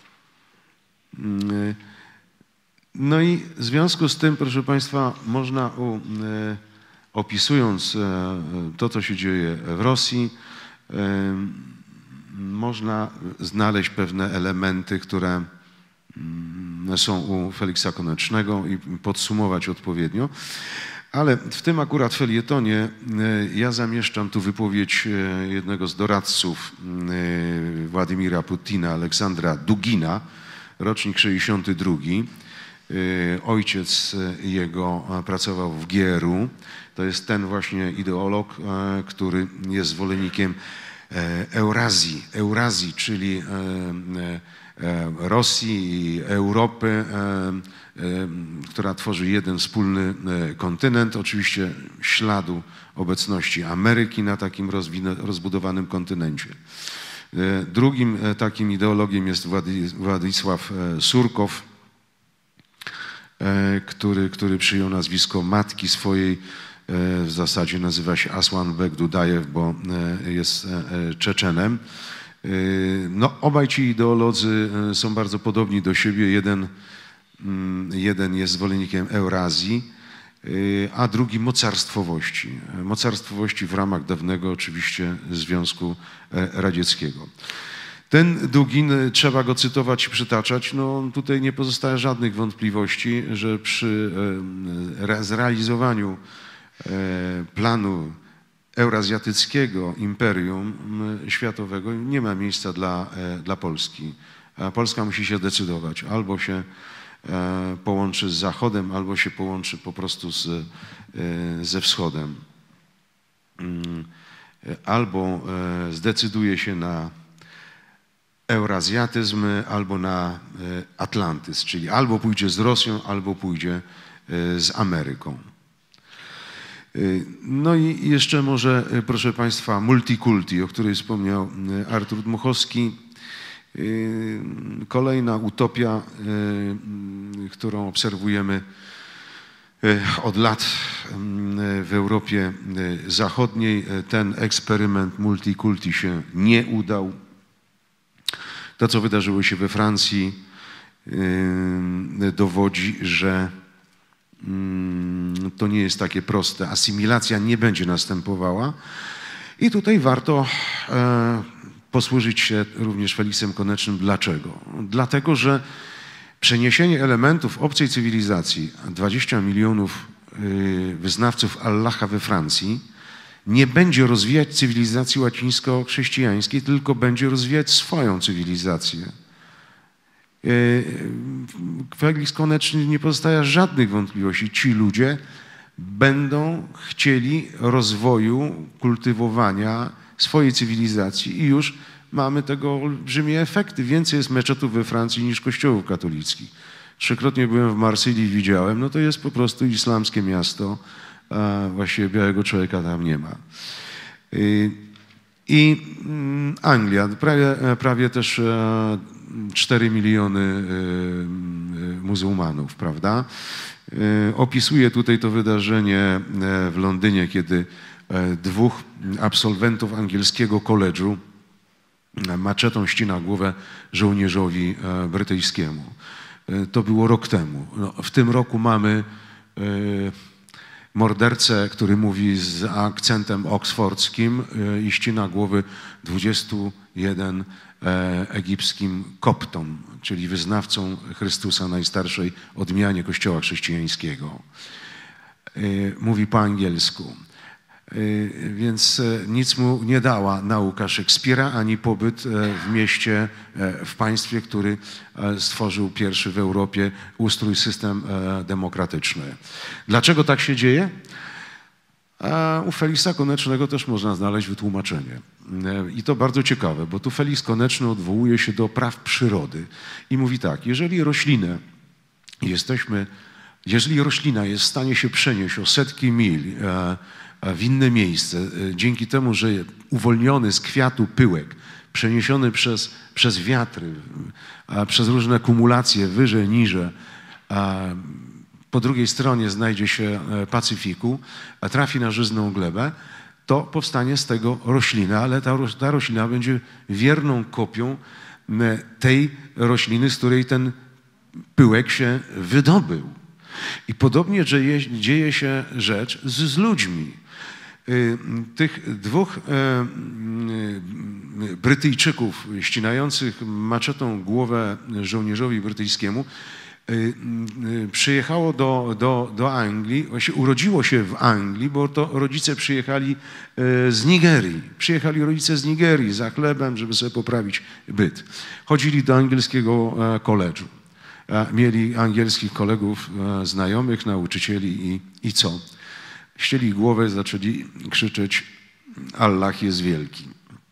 No i w związku z tym, proszę Państwa, można opisując to, co się dzieje w Rosji, można znaleźć pewne elementy, które są u Feliksa Konecznego i podsumować odpowiednio. Ale w tym akurat felietonie ja zamieszczam tu wypowiedź jednego z doradców Władimira Putina, Aleksandra Dugina, rocznik 62. Ojciec jego pracował w GRU. To jest ten właśnie ideolog, który jest zwolennikiem Eurazji, czyli Rosji i Europy, która tworzy jeden wspólny kontynent, oczywiście śladu obecności Ameryki na takim rozbudowanym kontynencie. Drugim takim ideologiem jest Władysław Surkow, który przyjął nazwisko matki swojej, w zasadzie nazywa się Aslanbek Dudajew, bo jest Czeczenem. No, obaj ci ideolodzy są bardzo podobni do siebie. Jeden jest zwolennikiem Eurazji, a drugi mocarstwowości. Mocarstwowości w ramach dawnego oczywiście Związku Radzieckiego. Ten Dugin, trzeba go cytować i przytaczać, no tutaj nie pozostaje żadnych wątpliwości, że przy zrealizowaniu planu eurazjatyckiego imperium światowego nie ma miejsca dla Polski. Polska musi się decydować, albo się połączy z Zachodem, albo się połączy po prostu ze Wschodem. Albo zdecyduje się na eurazjatyzm, albo na atlantyzm, czyli albo pójdzie z Rosją, albo pójdzie z Ameryką. No i jeszcze może, proszę Państwa, multikulti, o której wspomniał Artur Dmuchowski. Kolejna utopia, którą obserwujemy od lat w Europie Zachodniej. Ten eksperyment multikulti się nie udał. To, co wydarzyło się we Francji, dowodzi, że to nie jest takie proste. Asymilacja nie będzie następowała. I tutaj warto posłużyć się również Feliksem Konecznym. Dlaczego? Dlatego, że przeniesienie elementów obcej cywilizacji, 20 milionów wyznawców Allaha we Francji, nie będzie rozwijać cywilizacji łacińsko-chrześcijańskiej, tylko będzie rozwijać swoją cywilizację. Feliks Koneczny nie pozostaje żadnych wątpliwości. Ci ludzie będą chcieli rozwoju, kultywowania swojej cywilizacji i już mamy tego olbrzymie efekty. Więcej jest meczetów we Francji niż kościołów katolickich. 3-krotnie byłem w Marsylii i widziałem, no to jest po prostu islamskie miasto, a właściwie białego człowieka tam nie ma. I Anglia, prawie też 4 miliony muzułmanów, prawda? Opisuję tutaj to wydarzenie w Londynie, kiedy 2 absolwentów angielskiego koledżu maczetą ścina głowę żołnierzowi brytyjskiemu. To było rok temu. No, w tym roku mamy mordercę, który mówi z akcentem oksfordzkim i ścina głowy 21 egipskim koptom, czyli wyznawcom Chrystusa, najstarszej odmianie Kościoła chrześcijańskiego. Mówi po angielsku. Więc nic mu nie dała nauka Szekspira, ani pobyt w mieście, w państwie, który stworzył pierwszy w Europie ustrój, system demokratyczny. Dlaczego tak się dzieje? A u Feliksa Konecznego też można znaleźć wytłumaczenie. I to bardzo ciekawe, bo tu Feliks Koneczny odwołuje się do praw przyrody i mówi tak, jeżeli roślina jest w stanie się przenieść o setki mil w inne miejsce, dzięki temu, że uwolniony z kwiatu pyłek, przeniesiony przez wiatry, przez różne kumulacje wyżej, niżej, po drugiej stronie znajdzie się Pacyfiku, a trafi na żyzną glebę, to powstanie z tego roślina, ale ta roślina będzie wierną kopią tej rośliny, z której ten pyłek się wydobył. I podobnie dzieje się rzecz z ludźmi. Tych 2 Brytyjczyków ścinających maczetą głowę żołnierzowi brytyjskiemu przyjechało do Anglii, właśnie urodziło się w Anglii, bo to rodzice przyjechali z Nigerii. Przyjechali rodzice z Nigerii za chlebem, żeby sobie poprawić byt. Chodzili do angielskiego koledżu. Mieli angielskich kolegów, znajomych, nauczycieli i co? Ścieli głowę, zaczęli krzyczeć Allah jest wielki.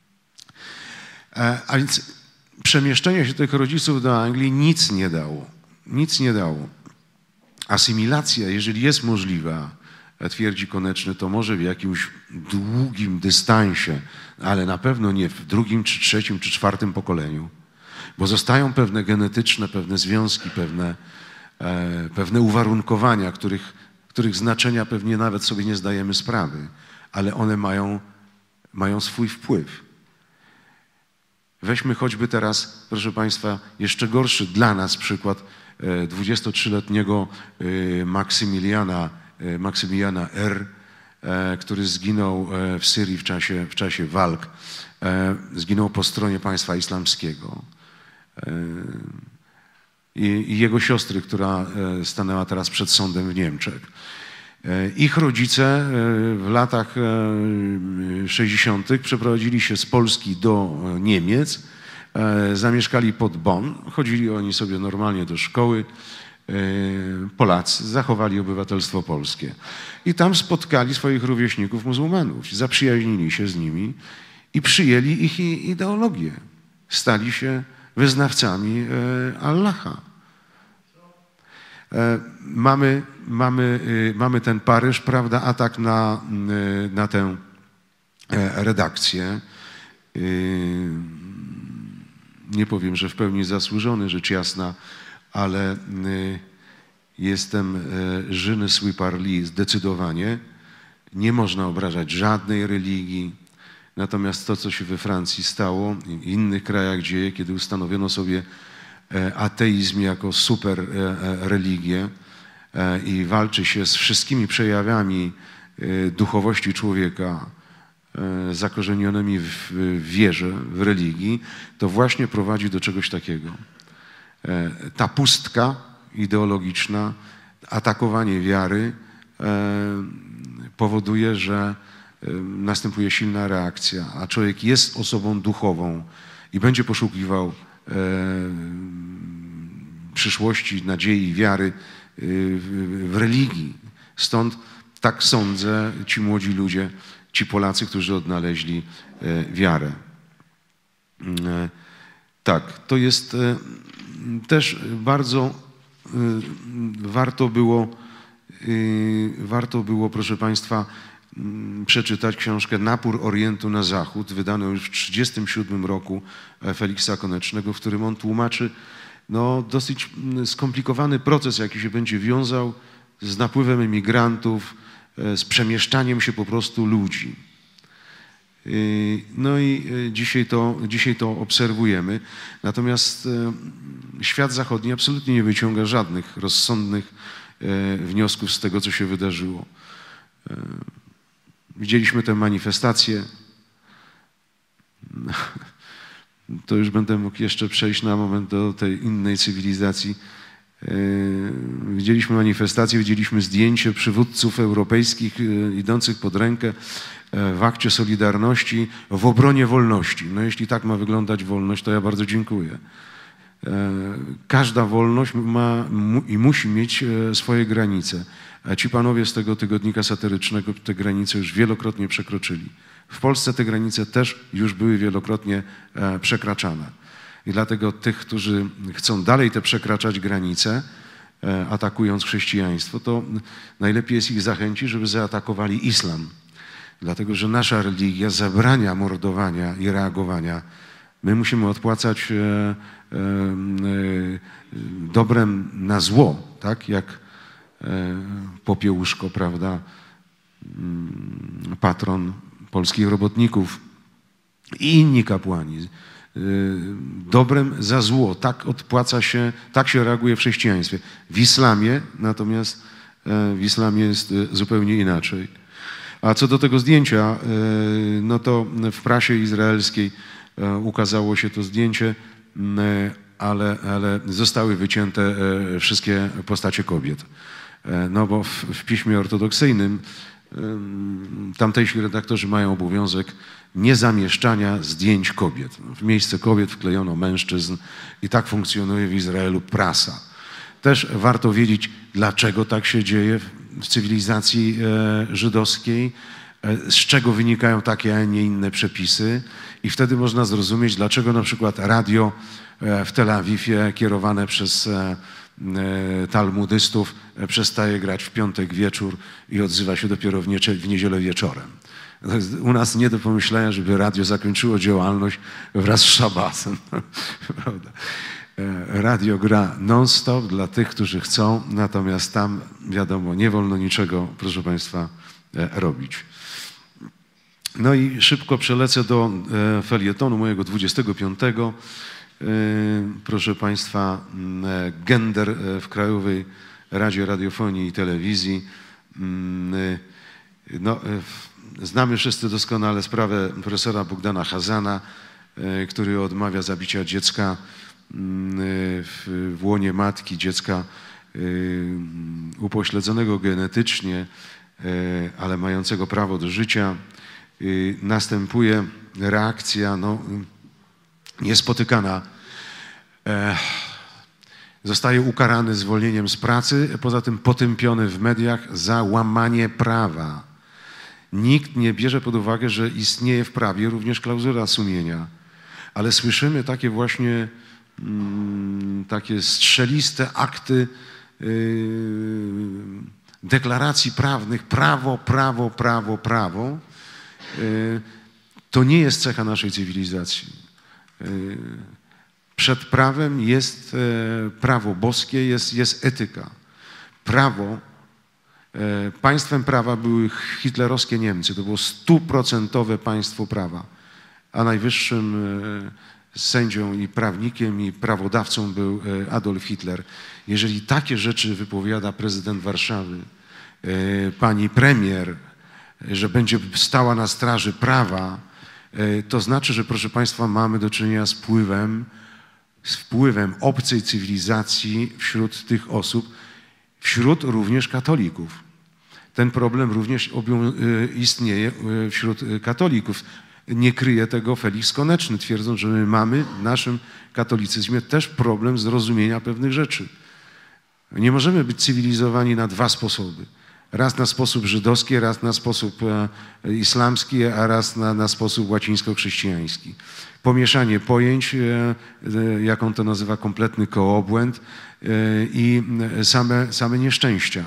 A więc przemieszczenie się tych rodziców do Anglii nic nie dało. Nic nie dało. Asymilacja, jeżeli jest możliwa, twierdzi Koneczny, to może w jakimś długim dystansie, ale na pewno nie w 2., czy 3., czy 4. pokoleniu. Bo zostają pewne genetyczne, pewne związki, pewne uwarunkowania, których znaczenia pewnie nawet sobie nie zdajemy sprawy, ale one mają swój wpływ. Weźmy choćby teraz, proszę Państwa, jeszcze gorszy dla nas przykład 23-letniego Maksymiliana R., który zginął w Syrii w czasie walk. Zginął po stronie państwa islamskiego. I jego siostry, która stanęła teraz przed sądem w Niemczech. Ich rodzice w latach 60. przeprowadzili się z Polski do Niemiec, zamieszkali pod Bonn, chodzili oni sobie normalnie do szkoły, Polacy, zachowali obywatelstwo polskie. I tam spotkali swoich rówieśników muzułmanów, zaprzyjaźnili się z nimi i przyjęli ich ideologię. Stali się wyznawcami Allaha. Mamy ten Paryż, prawda, atak na tę redakcję. Nie powiem, że w pełni zasłużony, rzecz jasna, ale jestem je ne suis parli zdecydowanie. Nie można obrażać żadnej religii. Natomiast to, co się we Francji stało i w innych krajach dzieje, kiedy ustanowiono sobie ateizm jako super religię i walczy się z wszystkimi przejawami duchowości człowieka zakorzenionymi w wierze, w religii, to właśnie prowadzi do czegoś takiego. Ta pustka ideologiczna, atakowanie wiary powoduje, że następuje silna reakcja, a człowiek jest osobą duchową i będzie poszukiwał przyszłości, nadziei, wiary w religii. Stąd Tak sądzę, ci młodzi ludzie, ci Polacy, którzy odnaleźli wiarę. Tak, to jest też bardzo warto było, proszę Państwa, przeczytać książkę Napór Orientu na Zachód, wydaną już w 1937 roku Feliksa Konecznego, w którym on tłumaczy dosyć skomplikowany proces, jaki się będzie wiązał z napływem emigrantów, z przemieszczaniem się po prostu ludzi. No i dzisiaj to obserwujemy. Natomiast świat zachodni absolutnie nie wyciąga żadnych rozsądnych wniosków z tego, co się wydarzyło. Widzieliśmy tę manifestację. To już będę mógł jeszcze przejść na moment do tej innej cywilizacji. Widzieliśmy manifestację, widzieliśmy zdjęcie przywódców europejskich idących pod rękę w akcie solidarności w obronie wolności. No jeśli tak ma wyglądać wolność, to ja bardzo dziękuję. Każda wolność ma i musi mieć swoje granice. A ci panowie z tego tygodnika satyrycznego te granice już wielokrotnie przekroczyli. W Polsce te granice też już były wielokrotnie przekraczane. I dlatego tych, którzy chcą dalej te przekraczać granice, atakując chrześcijaństwo, to najlepiej jest ich zachęcić, żeby zaatakowali islam. Dlatego, że nasza religia zabrania mordowania i reagowania. My musimy odpłacać dobrem na zło, tak jak Popiełuszko, prawda, patron polskich robotników i inni kapłani. Dobrem za zło, tak odpłaca się, tak się reaguje w chrześcijaństwie. W islamie natomiast w islamie jest zupełnie inaczej. A co do tego zdjęcia, no to w prasie izraelskiej ukazało się to zdjęcie, ale zostały wycięte wszystkie postacie kobiet. No bo w piśmie ortodoksyjnym tamtejsi redaktorzy mają obowiązek niezamieszczania zdjęć kobiet. W miejsce kobiet wklejono mężczyzn i tak funkcjonuje w Izraelu prasa. Też warto wiedzieć, dlaczego tak się dzieje w cywilizacji żydowskiej, z czego wynikają takie, a nie inne przepisy i wtedy można zrozumieć, dlaczego na przykład radio w Tel Awiwie kierowane przez talmudystów przestaje grać w piątek wieczór i odzywa się dopiero w niedzielę wieczorem. To jest u nas nie do pomyślenia, żeby radio zakończyło działalność wraz z szabasem. Prawda? Radio gra non-stop dla tych, którzy chcą, natomiast tam, wiadomo, nie wolno niczego, proszę Państwa, robić. No i szybko przelecę do felietonu mojego 25. Proszę Państwa, gender w Krajowej Radzie Radiofonii i Telewizji. No, znamy wszyscy doskonale sprawę profesora Bogdana Chazana, który odmawia zabicia dziecka w łonie matki, dziecka upośledzonego genetycznie, ale mającego prawo do życia. Następuje reakcja niespotykana. Zostaje ukarany zwolnieniem z pracy, poza tym potępiony w mediach za łamanie prawa. Nikt nie bierze pod uwagę, że istnieje w prawie również klauzula sumienia, ale słyszymy takie właśnie takie strzeliste akty deklaracji prawnych, prawo, prawo, prawo, prawo. To nie jest cecha naszej cywilizacji. Przed prawem jest prawo boskie, jest etyka. Prawo, państwem prawa były hitlerowskie Niemcy. To było 100% państwo prawa, a najwyższym sędzią i prawnikiem i prawodawcą był Adolf Hitler. Jeżeli takie rzeczy wypowiada prezydent Warszawy, pani premier, że będzie stała na straży prawa, to znaczy, że proszę Państwa, mamy do czynienia z wpływem obcej cywilizacji wśród tych osób, wśród również katolików. Ten problem również istnieje wśród katolików. Nie kryje tego Feliks Koneczny, twierdząc, że my mamy w naszym katolicyzmie też problem zrozumienia pewnych rzeczy. Nie możemy być cywilizowani na dwa sposoby. Raz na sposób żydowski, raz na sposób islamski, a raz na sposób łacińsko-chrześcijański. Pomieszanie pojęć, jak on to nazywa, kompletny kołobłęd i same nieszczęścia.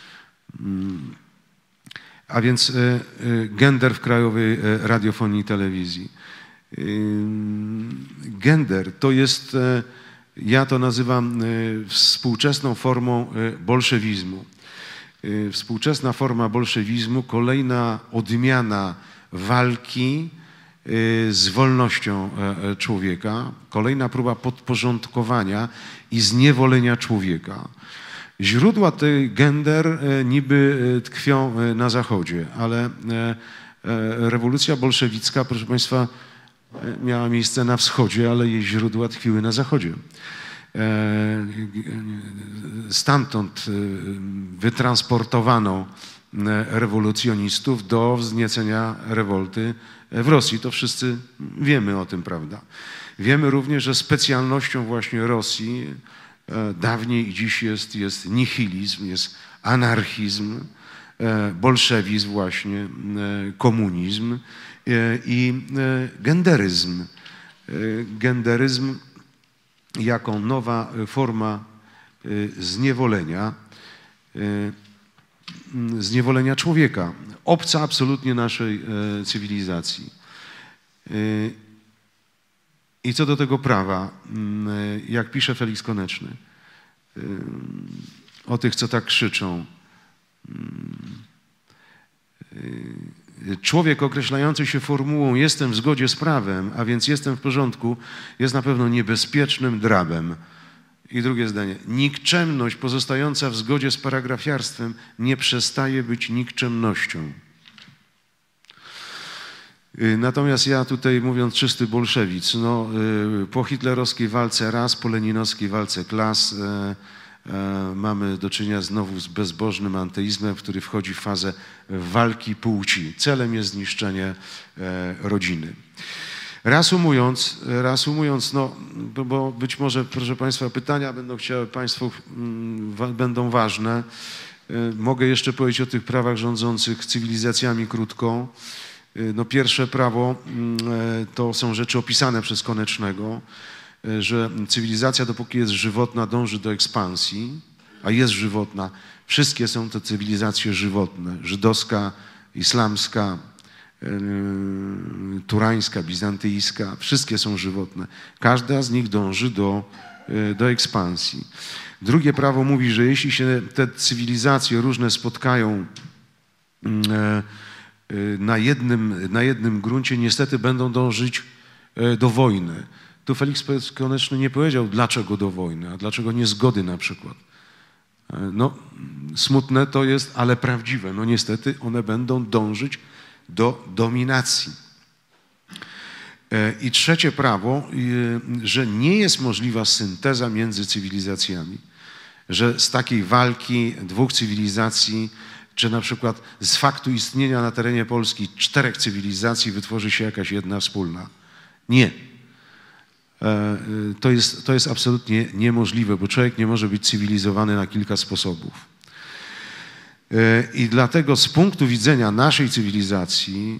A więc gender w Krajowej Radiofonii i Telewizji. Gender to jest, ja to nazywam współczesną formą bolszewizmu. Współczesna forma bolszewizmu, kolejna odmiana walki z wolnością człowieka, kolejna próba podporządkowania i zniewolenia człowieka. Źródła tej gender niby tkwią na Zachodzie, ale rewolucja bolszewicka, proszę Państwa, miała miejsce na wschodzie, ale jej źródła tkwiły na Zachodzie. Stamtąd wytransportowano rewolucjonistów do wzniecenia rewolty w Rosji. To wszyscy wiemy o tym, prawda? Wiemy również, że specjalnością właśnie Rosji dawniej i dziś jest nihilizm, jest anarchizm, bolszewizm właśnie, komunizm i genderyzm. Genderyzm jako nowa forma zniewolenia człowieka, obca absolutnie naszej cywilizacji. I co do tego prawa, jak pisze Felix Koneczny, o tych, co tak krzyczą, człowiek określający się formułą jestem w zgodzie z prawem, a więc jestem w porządku, jest na pewno niebezpiecznym drabem. I drugie zdanie. Nikczemność pozostająca w zgodzie z paragrafiarstwem nie przestaje być nikczemnością. Natomiast ja tutaj, mówiąc czysty bolszewic, no, po hitlerowskiej walce ras, po leninowskiej walce klas mamy do czynienia znowu z bezbożnym anteizmem, który wchodzi w fazę walki płci. Celem jest zniszczenie rodziny. Reasumując, no, bo być może, proszę Państwa, pytania będą ważne. Mogę jeszcze powiedzieć o tych prawach rządzących cywilizacjami krótko. No, pierwsze prawo to są rzeczy opisane przez Konecznego, że cywilizacja, dopóki jest żywotna, dąży do ekspansji, a jest żywotna. Wszystkie są to cywilizacje żywotne. Żydowska, islamska, turańska, bizantyjska. Wszystkie są żywotne. Każda z nich dąży do ekspansji. Drugie prawo mówi, że jeśli się te cywilizacje różne spotkają na jednym gruncie, niestety będą dążyć do wojny. Tu Felix Koneczny nie powiedział, dlaczego do wojny, a dlaczego nie zgody na przykład. No, smutne to jest, ale prawdziwe. No niestety one będą dążyć do dominacji. I trzecie prawo, że nie jest możliwa synteza między cywilizacjami, że z takiej walki dwóch cywilizacji, czy na przykład z faktu istnienia na terenie Polski 4 cywilizacji wytworzy się jakaś jedna wspólna. Nie. To jest absolutnie niemożliwe, bo człowiek nie może być cywilizowany na kilka sposobów. I dlatego z punktu widzenia naszej cywilizacji,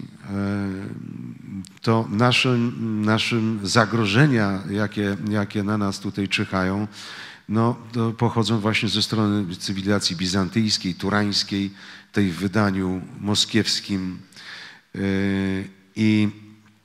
to naszym zagrożenia, jakie na nas tutaj czyhają, no, to pochodzą właśnie ze strony cywilizacji bizantyjskiej, turańskiej, tej w wydaniu moskiewskim i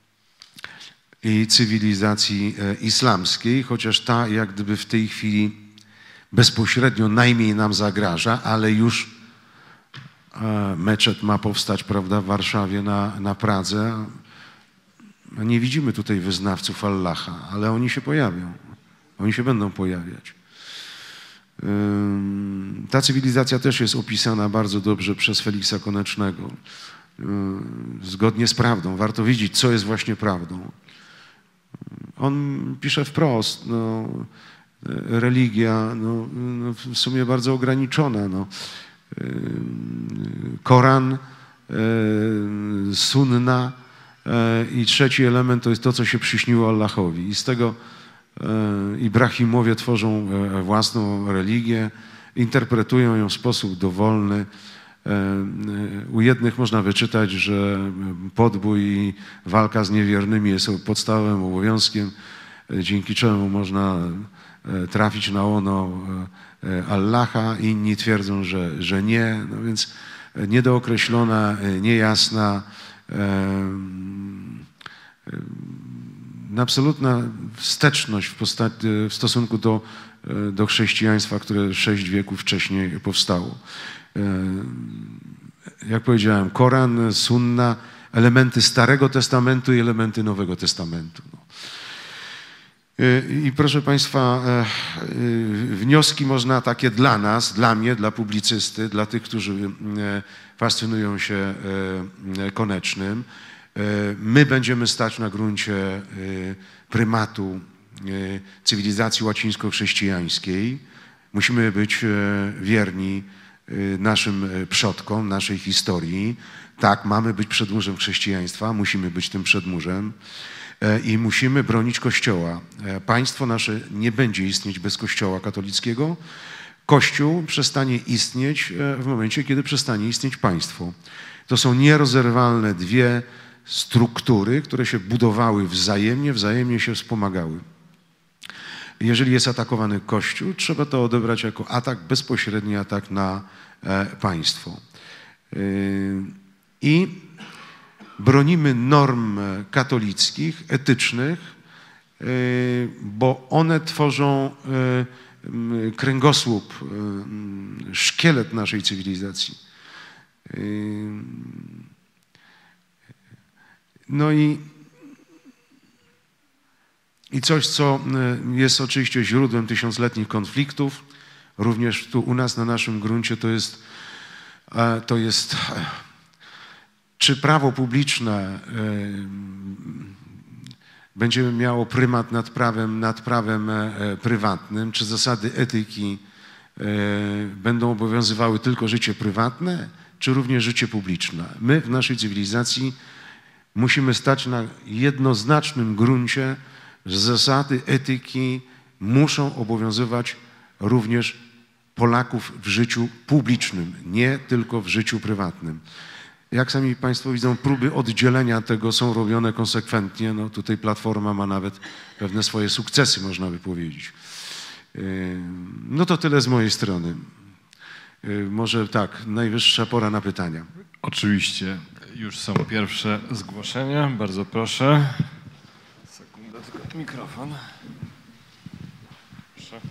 cywilizacji islamskiej, chociaż ta jak gdyby w tej chwili bezpośrednio najmniej nam zagraża, ale już meczet ma powstać, prawda, w Warszawie, na Pradze. Nie widzimy tutaj wyznawców Allaha, ale oni się pojawią. Oni się będą pojawiać. Ta cywilizacja też jest opisana bardzo dobrze przez Feliksa Konecznego. Zgodnie z prawdą. Warto wiedzieć, co jest właśnie prawdą. On pisze wprost, no, religia w sumie bardzo ograniczona. No. Koran, sunna i trzeci element to jest to, co się przyśniło Allahowi. I z tego Ibrahimowie tworzą własną religię, interpretują ją w sposób dowolny, u jednych można wyczytać, że podbój i walka z niewiernymi jest podstawowym obowiązkiem, dzięki czemu można trafić na łono Allaha. Inni twierdzą, że nie. No więc niedookreślona, niejasna, absolutna wsteczność w stosunku do chrześcijaństwa, które 6 wieków wcześniej powstało. Jak powiedziałem, Koran, Sunna, elementy Starego Testamentu i elementy Nowego Testamentu. I proszę Państwa, wnioski można takie dla nas, dla mnie, dla publicysty, dla tych, którzy fascynują się Konecznym. My będziemy stać na gruncie prymatu cywilizacji łacińsko-chrześcijańskiej. Musimy być wierni naszym przodkom, naszej historii. Tak, mamy być przedmurzem chrześcijaństwa, musimy być tym przedmurzem i musimy bronić Kościoła. Państwo nasze nie będzie istnieć bez Kościoła katolickiego. Kościół przestanie istnieć w momencie, kiedy przestanie istnieć państwo. To są nierozerwalne dwie struktury, które się budowały wzajemnie się wspomagały. Jeżeli jest atakowany Kościół, trzeba to odebrać jako atak, bezpośredni atak na państwo. I bronimy norm katolickich, etycznych, bo one tworzą kręgosłup, szkielet naszej cywilizacji. No i coś, co jest oczywiście źródłem tysiącletnich konfliktów, również tu u nas na naszym gruncie, to jest czy prawo publiczne będzie miało prymat nad prawem prywatnym, czy zasady etyki będą obowiązywały tylko życie prywatne, czy również życie publiczne. My w naszej cywilizacji musimy stać na jednoznacznym gruncie, że zasady etyki muszą obowiązywać również Polaków w życiu publicznym, nie tylko w życiu prywatnym. Jak sami Państwo widzą, próby oddzielenia tego są robione konsekwentnie. No, tutaj Platforma ma nawet pewne swoje sukcesy, można by powiedzieć. No to tyle z mojej strony. Może tak, najwyższa pora na pytania. Oczywiście, już są pierwsze zgłoszenia. Bardzo proszę. Sekunda, tylko mikrofon. Proszę.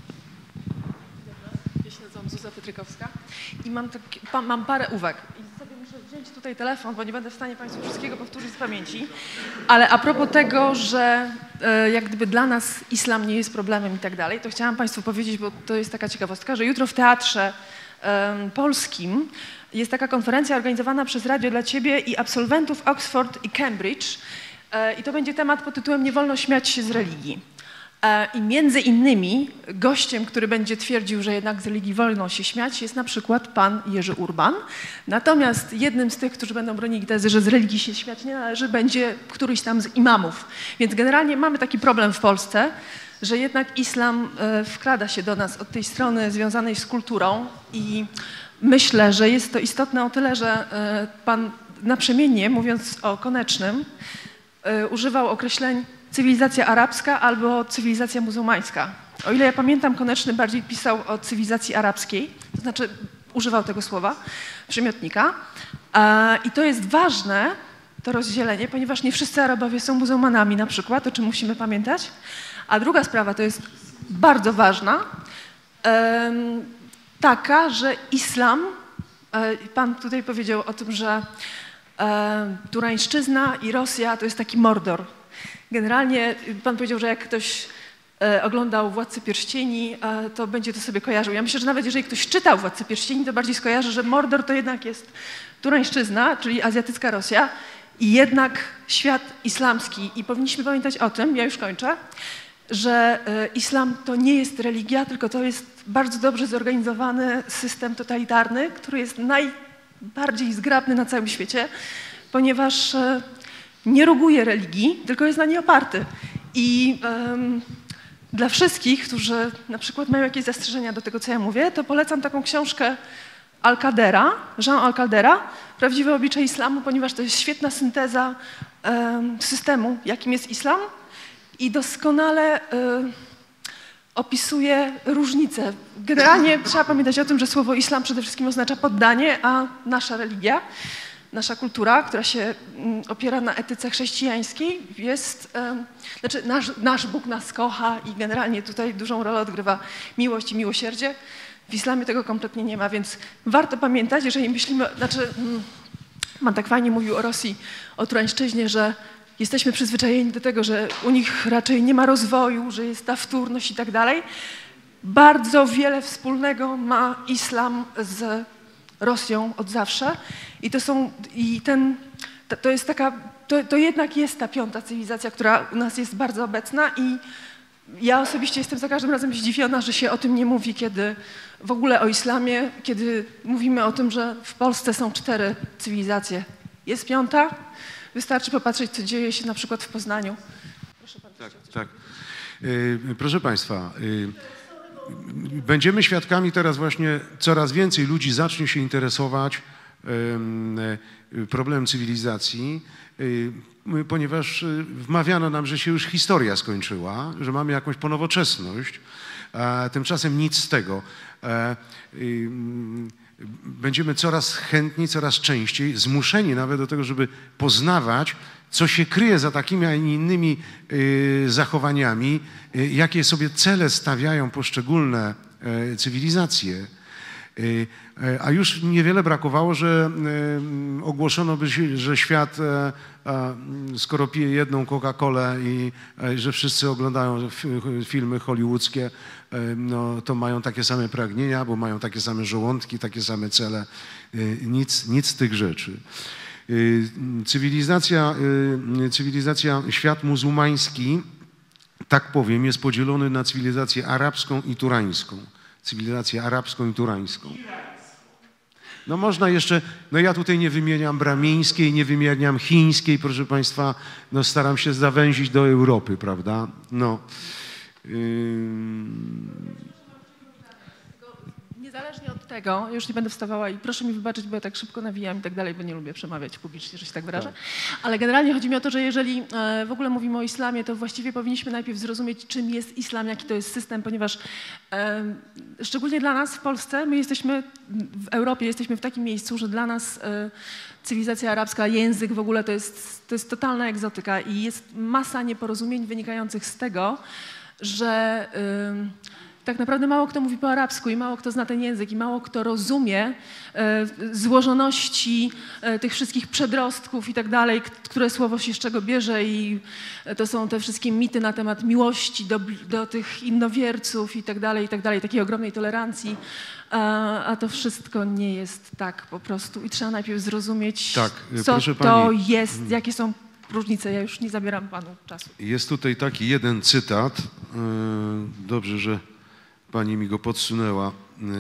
Ja się nazywam Zuza Pietrykowska i mam parę uwag. I sobie muszę wziąć tutaj telefon, bo nie będę w stanie Państwu wszystkiego powtórzyć z pamięci. Ale a propos tego, że jak gdyby dla nas islam nie jest problemem i tak dalej, to chciałam Państwu powiedzieć, bo to jest taka ciekawostka, że jutro w Teatrze Polskim jest taka konferencja organizowana przez Radio dla Ciebie i absolwentów Oxford i Cambridge. I to będzie temat pod tytułem Nie wolno śmiać się z religii. I między innymi gościem, który będzie twierdził, że jednak z religii wolno się śmiać, jest na przykład pan Jerzy Urban. Natomiast jednym z tych, którzy będą bronili tezy, że z religii się śmiać nie należy, będzie któryś tam z imamów. Więc generalnie mamy taki problem w Polsce, że jednak islam wkrada się do nas od tej strony związanej z kulturą i myślę, że jest to istotne o tyle, że pan naprzemiennie, mówiąc o Konecznym, używał określeń cywilizacja arabska albo cywilizacja muzułmańska. O ile ja pamiętam, Koneczny bardziej pisał o cywilizacji arabskiej, to znaczy używał tego słowa, przymiotnika. I to jest ważne, to rozdzielenie, ponieważ nie wszyscy Arabowie są muzułmanami na przykład, o czym musimy pamiętać. A druga sprawa, to jest bardzo ważna, taka, że islam, pan tutaj powiedział o tym, że Turańszczyzna i Rosja to jest taki Mordor. Generalnie pan powiedział, że jak ktoś oglądał Władcę Pierścieni, to będzie to sobie kojarzył. Ja myślę, że nawet jeżeli ktoś czytał Władcę Pierścieni, to bardziej skojarzy, że Mordor to jednak jest Turańszczyzna, czyli azjatycka Rosja i jednak świat islamski. I powinniśmy pamiętać o tym, ja już kończę, że islam to nie jest religia, tylko to jest bardzo dobrze zorganizowany system totalitarny, który jest najbardziej zgrabny na całym świecie, ponieważ nie ruguje religii, tylko jest na niej oparty. I dla wszystkich, którzy na przykład mają jakieś zastrzeżenia do tego, co ja mówię, to polecam taką książkę Al-Qadera, Jean Al-Qadera, Prawdziwe oblicze islamu, ponieważ to jest świetna synteza systemu, jakim jest islam i doskonale opisuje różnice. Generalnie trzeba pamiętać o tym, że słowo islam przede wszystkim oznacza poddanie, a nasza religia, nasza kultura, która się opiera na etyce chrześcijańskiej, jest, znaczy nasz Bóg nas kocha i generalnie tutaj dużą rolę odgrywa miłość i miłosierdzie. W islamie tego kompletnie nie ma, więc warto pamiętać, jeżeli myślimy, znaczy man tak fajnie mówił o Rosji, o turańszczyźnie, że jesteśmy przyzwyczajeni do tego, że u nich raczej nie ma rozwoju, że jest ta wtórność i tak dalej. Bardzo wiele wspólnego ma islam z Rosją od zawsze i to jednak jest ta piąta cywilizacja, która u nas jest bardzo obecna i ja osobiście jestem za każdym razem zdziwiona, że się o tym nie mówi, kiedy w ogóle o islamie, kiedy mówimy o tym, że w Polsce są 4 cywilizacje. Jest 5. Wystarczy popatrzeć, co dzieje się na przykład w Poznaniu. Proszę pan. Tak. Proszę Państwa, będziemy świadkami teraz właśnie, coraz więcej ludzi zacznie się interesować problemem cywilizacji, ponieważ wmawiano nam, że się już historia skończyła, że mamy jakąś ponowoczesność, a tymczasem nic z tego. Będziemy coraz chętniej, coraz częściej zmuszeni nawet do tego, żeby poznawać, co się kryje za takimi, a nie innymi zachowaniami, jakie sobie cele stawiają poszczególne cywilizacje. A już niewiele brakowało, że ogłoszono by się, że świat, skoro pije jedną Coca-Colę i że wszyscy oglądają filmy hollywoodzkie, no, to mają takie same pragnienia, bo mają takie same żołądki, takie same cele. Nic z tych rzeczy. Cywilizacja, świat muzułmański, tak powiem, jest podzielony na cywilizację arabską i turańską. Cywilizację arabską i turańską. No można jeszcze, no ja tutaj nie wymieniam bramińskiej, nie wymieniam chińskiej, proszę Państwa, no staram się zawęzić do Europy, prawda? No. Niezależnie od tego, już nie będę wstawała i proszę mi wybaczyć, bo ja tak szybko nawijam i tak dalej, bo nie lubię przemawiać publicznie, że się tak wyrażę. Ale generalnie chodzi mi o to, że jeżeli w ogóle mówimy o islamie, to właściwie powinniśmy najpierw zrozumieć, czym jest islam, jaki to jest system, ponieważ szczególnie dla nas w Polsce, my jesteśmy w Europie, jesteśmy w takim miejscu, że dla nas cywilizacja arabska, język w ogóle to jest totalna egzotyka i jest masa nieporozumień wynikających z tego, że tak naprawdę mało kto mówi po arabsku i mało kto zna ten język i mało kto rozumie złożoności tych wszystkich przedrostków i tak dalej, które słowo się z czego bierze i to są te wszystkie mity na temat miłości do tych innowierców i tak dalej, takiej ogromnej tolerancji, a to wszystko nie jest tak po prostu i trzeba najpierw zrozumieć, co to jest, jakie są różnice. Ja już nie zabieram panu czasu. Jest tutaj taki jeden cytat, dobrze, że pani mi go podsunęła,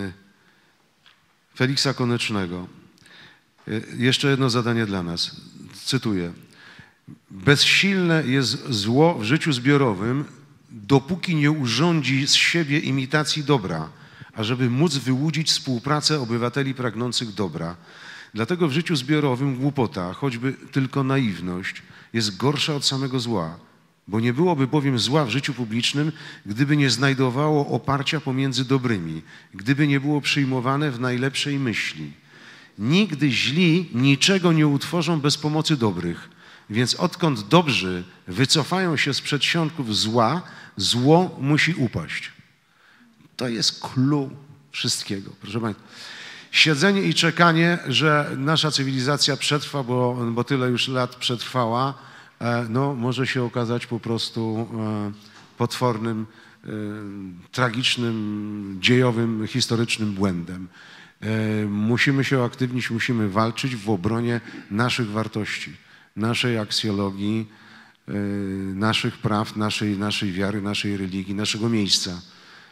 Feliksa Konecznego. Jeszcze jedno zadanie dla nas. Cytuję. Bezsilne jest zło w życiu zbiorowym, dopóki nie urządzi z siebie imitacji dobra, ażeby móc wyłudzić współpracę obywateli pragnących dobra. Dlatego w życiu zbiorowym głupota, choćby tylko naiwność, jest gorsza od samego zła. Bo nie byłoby bowiem zła w życiu publicznym, gdyby nie znajdowało oparcia pomiędzy dobrymi, gdyby nie było przyjmowane w najlepszej myśli. Nigdy źli niczego nie utworzą bez pomocy dobrych, więc odkąd dobrzy wycofają się z przedsionków zła, zło musi upaść. To jest clue wszystkiego, proszę Państwa. Siedzenie i czekanie, że nasza cywilizacja przetrwa, bo tyle już lat przetrwała, no, może się okazać po prostu potwornym, tragicznym, dziejowym, historycznym błędem. Musimy się uaktywnić, musimy walczyć w obronie naszych wartości, naszej aksjologii, naszych praw, naszej wiary, naszej religii, naszego miejsca.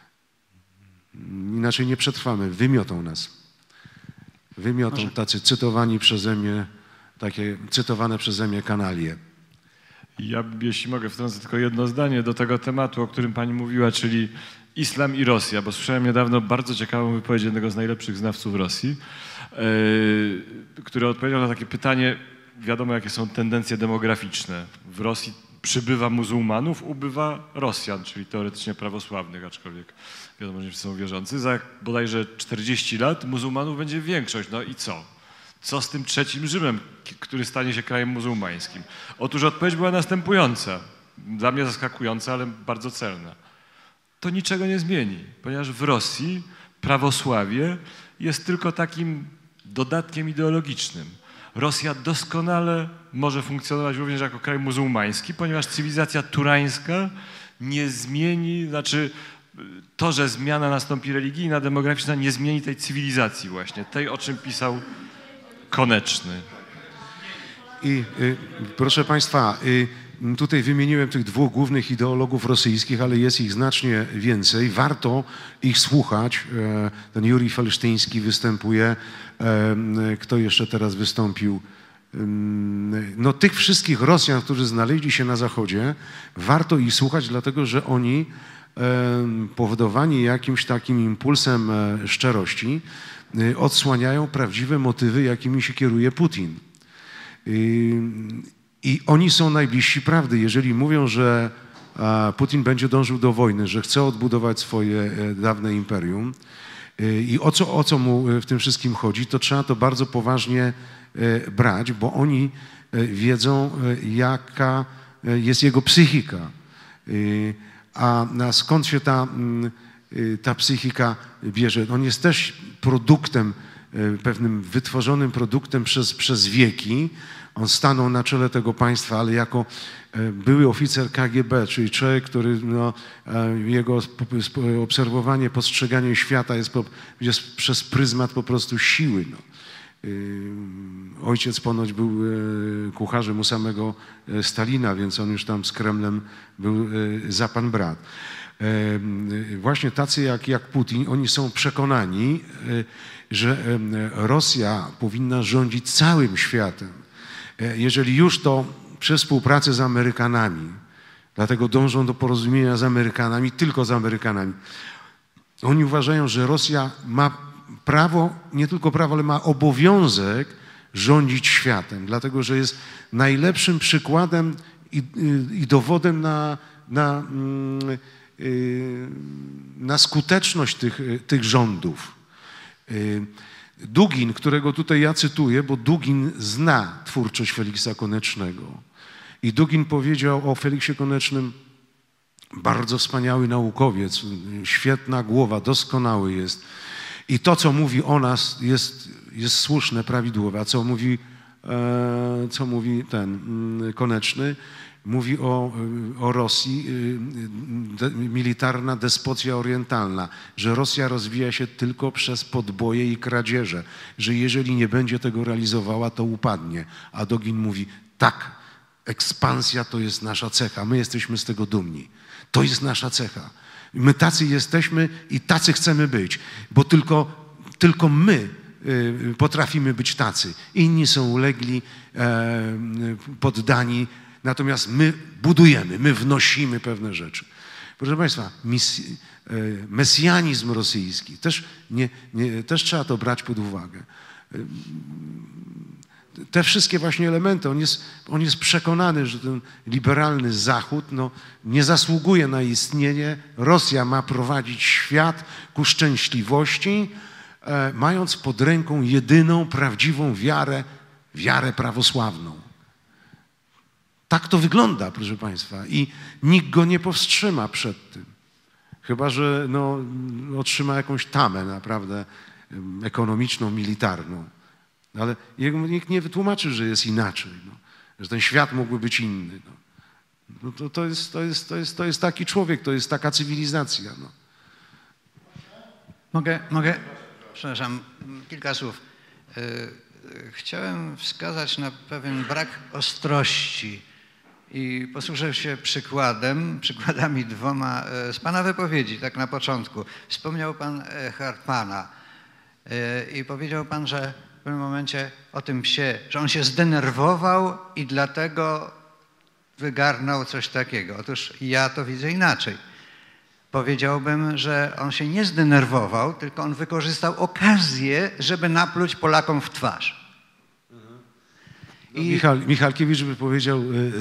Inaczej nie przetrwamy, wymiotą nas. Wymiotą tacy cytowani przeze mnie, takie cytowane przeze mnie kanalie. Ja, jeśli mogę, wtrącę tylko jedno zdanie do tego tematu, o którym pani mówiła, czyli islam i Rosja, bo słyszałem niedawno bardzo ciekawą wypowiedź jednego z najlepszych znawców Rosji, który odpowiedział na takie pytanie, wiadomo jakie są tendencje demograficzne. W Rosji przybywa muzułmanów, ubywa Rosjan, czyli teoretycznie prawosławnych, aczkolwiek wiadomo, że są wierzący. Za bodajże 40 lat muzułmanów będzie większość. No i co? Co z tym trzecim Rzymem, który stanie się krajem muzułmańskim? Otóż odpowiedź była następująca, dla mnie zaskakująca, ale bardzo celna. To niczego nie zmieni, ponieważ w Rosji prawosławie jest tylko takim dodatkiem ideologicznym. Rosja doskonale może funkcjonować również jako kraj muzułmański, ponieważ cywilizacja turańska nie zmieni, znaczy to, że zmiana nastąpi religijna, demograficzna, nie zmieni tej cywilizacji właśnie, tej, o czym pisał Koneczny. I proszę Państwa, tutaj wymieniłem tych dwóch głównych ideologów rosyjskich, ale jest ich znacznie więcej. Warto ich słuchać. Ten Jurij Felsztyński występuje. Kto jeszcze teraz wystąpił? No tych wszystkich Rosjan, którzy znaleźli się na Zachodzie, warto ich słuchać, dlatego że oni powodowani jakimś takim impulsem szczerości odsłaniają prawdziwe motywy, jakimi się kieruje Putin. I oni są najbliżsi prawdy. Jeżeli mówią, że Putin będzie dążył do wojny, że chce odbudować swoje dawne imperium i o co mu w tym wszystkim chodzi, to trzeba to bardzo poważnie brać, bo oni wiedzą, jaka jest jego psychika. A skąd się ta psychika bierze? On jest też produktem, pewnym wytworzonym produktem przez wieki. On stanął na czele tego państwa, ale jako były oficer KGB, czyli człowiek, który jego obserwowanie, postrzeganie świata jest przez pryzmat po prostu siły. Ojciec ponoć był kucharzem u samego Stalina, więc on już tam z Kremlem był za pan brat. Właśnie tacy jak Putin, oni są przekonani, że Rosja powinna rządzić całym światem. Jeżeli już, to przez współpracę z Amerykanami. Dlatego dążą do porozumienia z Amerykanami, tylko z Amerykanami. Oni uważają, że Rosja ma prawo, nie tylko prawo, ale ma obowiązek rządzić światem, dlatego że jest najlepszym przykładem i dowodem na skuteczność tych rządów. Dugin, którego tutaj ja cytuję, bo Dugin zna twórczość Feliksa Konecznego. I Dugin powiedział o Feliksie Konecznym: bardzo wspaniały naukowiec, świetna głowa, doskonały jest. I to, co mówi o nas, jest słuszne, prawidłowe. A co mówi ten Koneczny? Mówi o Rosji, militarna despocja orientalna, że Rosja rozwija się tylko przez podboje i kradzieże, że jeżeli nie będzie tego realizowała, to upadnie. A Dugin mówi: tak, ekspansja to jest nasza cecha, my jesteśmy z tego dumni. To jest nasza cecha. My tacy jesteśmy i tacy chcemy być, bo tylko my potrafimy być tacy. Inni są ulegli, poddani, natomiast my budujemy, my wnosimy pewne rzeczy. Proszę Państwa, mesjanizm rosyjski, też trzeba to brać pod uwagę. Te wszystkie właśnie elementy, on jest przekonany, że ten liberalny Zachód nie zasługuje na istnienie. Rosja ma prowadzić świat ku szczęśliwości, mając pod ręką jedyną prawdziwą wiarę prawosławną. Tak to wygląda, proszę Państwa, i nikt go nie powstrzyma przed tym. Chyba że otrzyma jakąś tamę naprawdę ekonomiczną, militarną. Ale nikt nie wytłumaczy, że jest inaczej, że ten świat mógłby być inny. To jest taki człowiek, to jest taka cywilizacja. Mogę? Przepraszam, kilka słów. Chciałem wskazać na pewien brak ostrości i posłużę się przykładami dwoma z Pana wypowiedzi, tak na początku. Wspomniał Pan Hartmana i powiedział Pan, że w pewnym momencie o tym psie, że on się zdenerwował i dlatego wygarnął coś takiego. Otóż ja to widzę inaczej. Powiedziałbym, że on się nie zdenerwował, tylko on wykorzystał okazję, żeby napluć Polakom w twarz. Michalkiewicz by powiedział,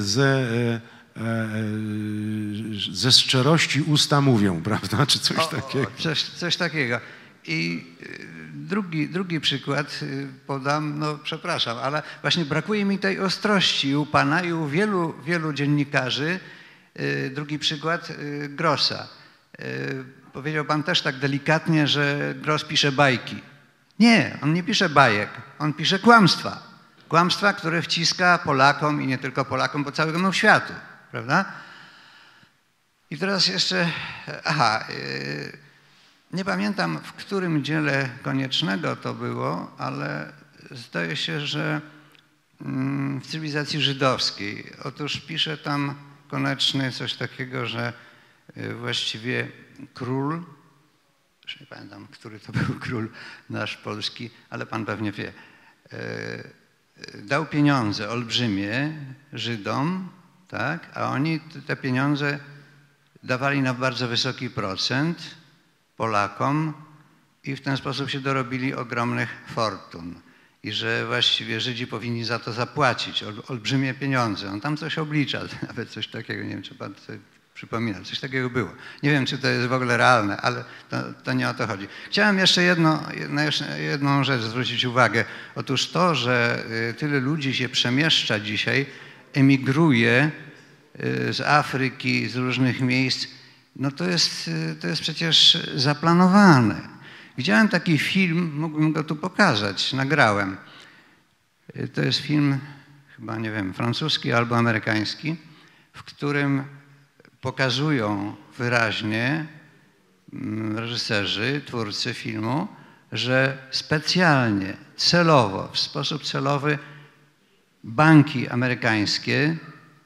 ze szczerości usta mówią, prawda? Czy coś takiego? Coś takiego. I drugi przykład podam, no przepraszam, ale właśnie brakuje mi tej ostrości u pana i u wielu dziennikarzy. Drugi przykład Grossa. Powiedział pan też tak delikatnie, że Gross pisze bajki. Nie, on nie pisze bajek, on pisze kłamstwa. Kłamstwa, które wciska Polakom i nie tylko Polakom, bo całemu światu, prawda? I teraz jeszcze, nie pamiętam, w którym dziele Koniecznego to było, ale zdaje się, że w cywilizacji żydowskiej. Otóż pisze tam Koneczny coś takiego, że właściwie król, już nie pamiętam, który to był król nasz polski, ale pan pewnie wie, dał pieniądze olbrzymie Żydom, tak, a oni te pieniądze dawali na bardzo wysoki procent Polakom i w ten sposób się dorobili ogromnych fortun. I że właściwie Żydzi powinni za to zapłacić olbrzymie pieniądze. On tam coś oblicza, nawet coś takiego, nie wiem, czy pan sobie przypomina, coś takiego było. Nie wiem, czy to jest w ogóle realne, ale to nie o to chodzi. Chciałem jeszcze jedną rzecz zwrócić uwagę. Otóż to, że tyle ludzi się przemieszcza dzisiaj, emigruje z Afryki, z różnych miejsc, no to jest przecież zaplanowane. Widziałem taki film, mógłbym go tu pokazać, nagrałem. To jest film chyba, nie wiem, francuski albo amerykański, w którym pokazują wyraźnie reżyserzy, twórcy filmu, że specjalnie, celowo, w sposób celowy banki amerykańskie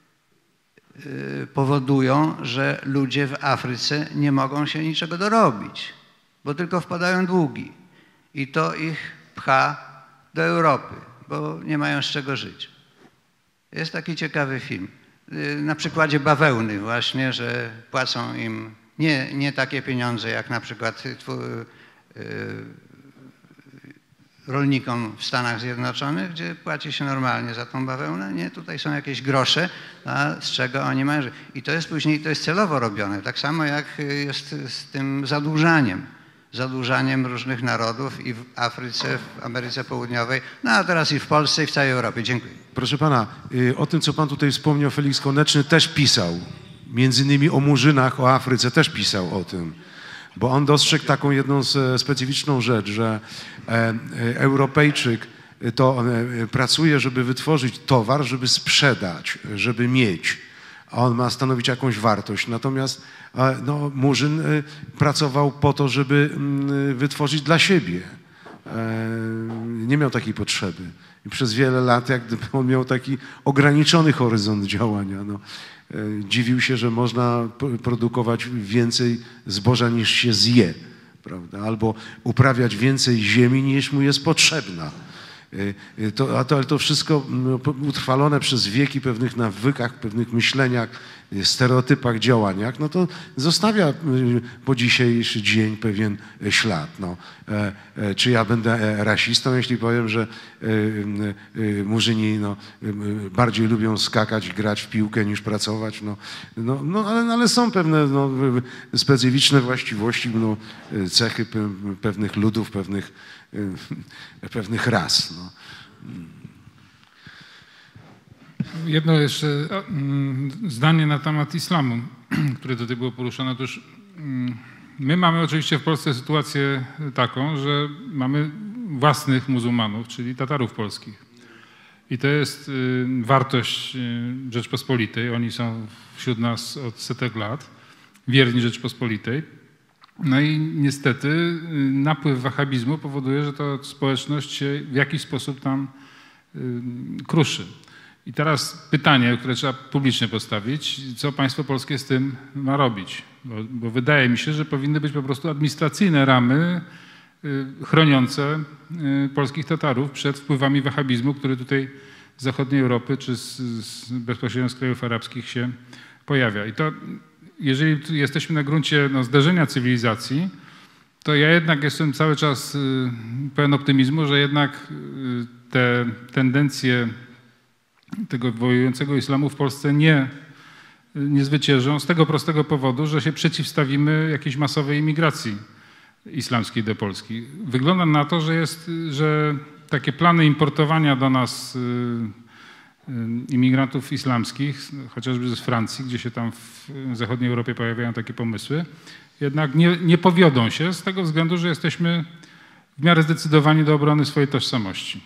powodują, że ludzie w Afryce nie mogą się niczego dorobić, bo tylko wpadają długi i to ich pcha do Europy, bo nie mają z czego żyć. Jest taki ciekawy film. Na przykładzie bawełny właśnie, że płacą im nie takie pieniądze jak na przykład rolnikom w Stanach Zjednoczonych, gdzie płaci się normalnie za tą bawełnę. Nie, tutaj są jakieś grosze, a z czego oni mają żyć. I to jest później, to jest celowo robione, tak samo jak jest z tym zadłużaniem różnych narodów i w Afryce, w Ameryce Południowej, no a teraz i w Polsce i w całej Europie. Dziękuję. Proszę pana, o tym, co pan tutaj wspomniał, Felix Koneczny też pisał. Między innymi o Murzynach, o Afryce też pisał o tym. Bo on dostrzegł taką jedną specyficzną rzecz, że Europejczyk to pracuje, żeby wytworzyć towar, żeby sprzedać, żeby mieć. A on ma stanowić jakąś wartość. Natomiast no, Murzyn pracował po to, żeby wytworzyć dla siebie. Nie miał takiej potrzeby. I przez wiele lat jak gdyby on miał taki ograniczony horyzont działania. No, dziwił się, że można produkować więcej zboża niż się zje, prawda? Albo uprawiać więcej ziemi niż mu jest potrzebna. Ale to wszystko utrwalone przez wieki pewnych nawykach, pewnych myśleniach, stereotypach, działaniach, no to zostawia po dzisiejszy dzień pewien ślad. No. Czy ja będę rasistą, jeśli powiem, że Murzyni bardziej lubią skakać, grać w piłkę niż pracować? Ale są pewne specyficzne właściwości, cechy pewnych ludów, pewnych ras. No. Jedno jeszcze zdanie na temat islamu, które tutaj było poruszone. Otóż my mamy oczywiście w Polsce sytuację taką, że mamy własnych muzułmanów, czyli Tatarów polskich. I to jest wartość Rzeczpospolitej. Oni są wśród nas od setek lat, wierni Rzeczpospolitej. No i niestety napływ wahhabizmu powoduje, że ta społeczność się w jakiś sposób tam kruszy. I teraz pytanie, które trzeba publicznie postawić, co państwo polskie z tym ma robić? Bo wydaje mi się, że powinny być po prostu administracyjne ramy chroniące polskich Tatarów przed wpływami wahhabizmu, który tutaj zachodniej Europy czy bezpośrednio z krajów arabskich się pojawia. I to, jeżeli tu jesteśmy na gruncie zderzenia cywilizacji, to ja jednak jestem cały czas pełen optymizmu, że jednak te tendencje tego wojującego islamu w Polsce nie zwyciężą z tego prostego powodu, że się przeciwstawimy jakiejś masowej imigracji islamskiej do Polski. Wygląda na to, że takie plany importowania do nas imigrantów islamskich, chociażby z Francji, gdzie się tam w zachodniej Europie pojawiają takie pomysły, jednak nie powiodą się z tego względu, że jesteśmy w miarę zdecydowani do obrony swojej tożsamości.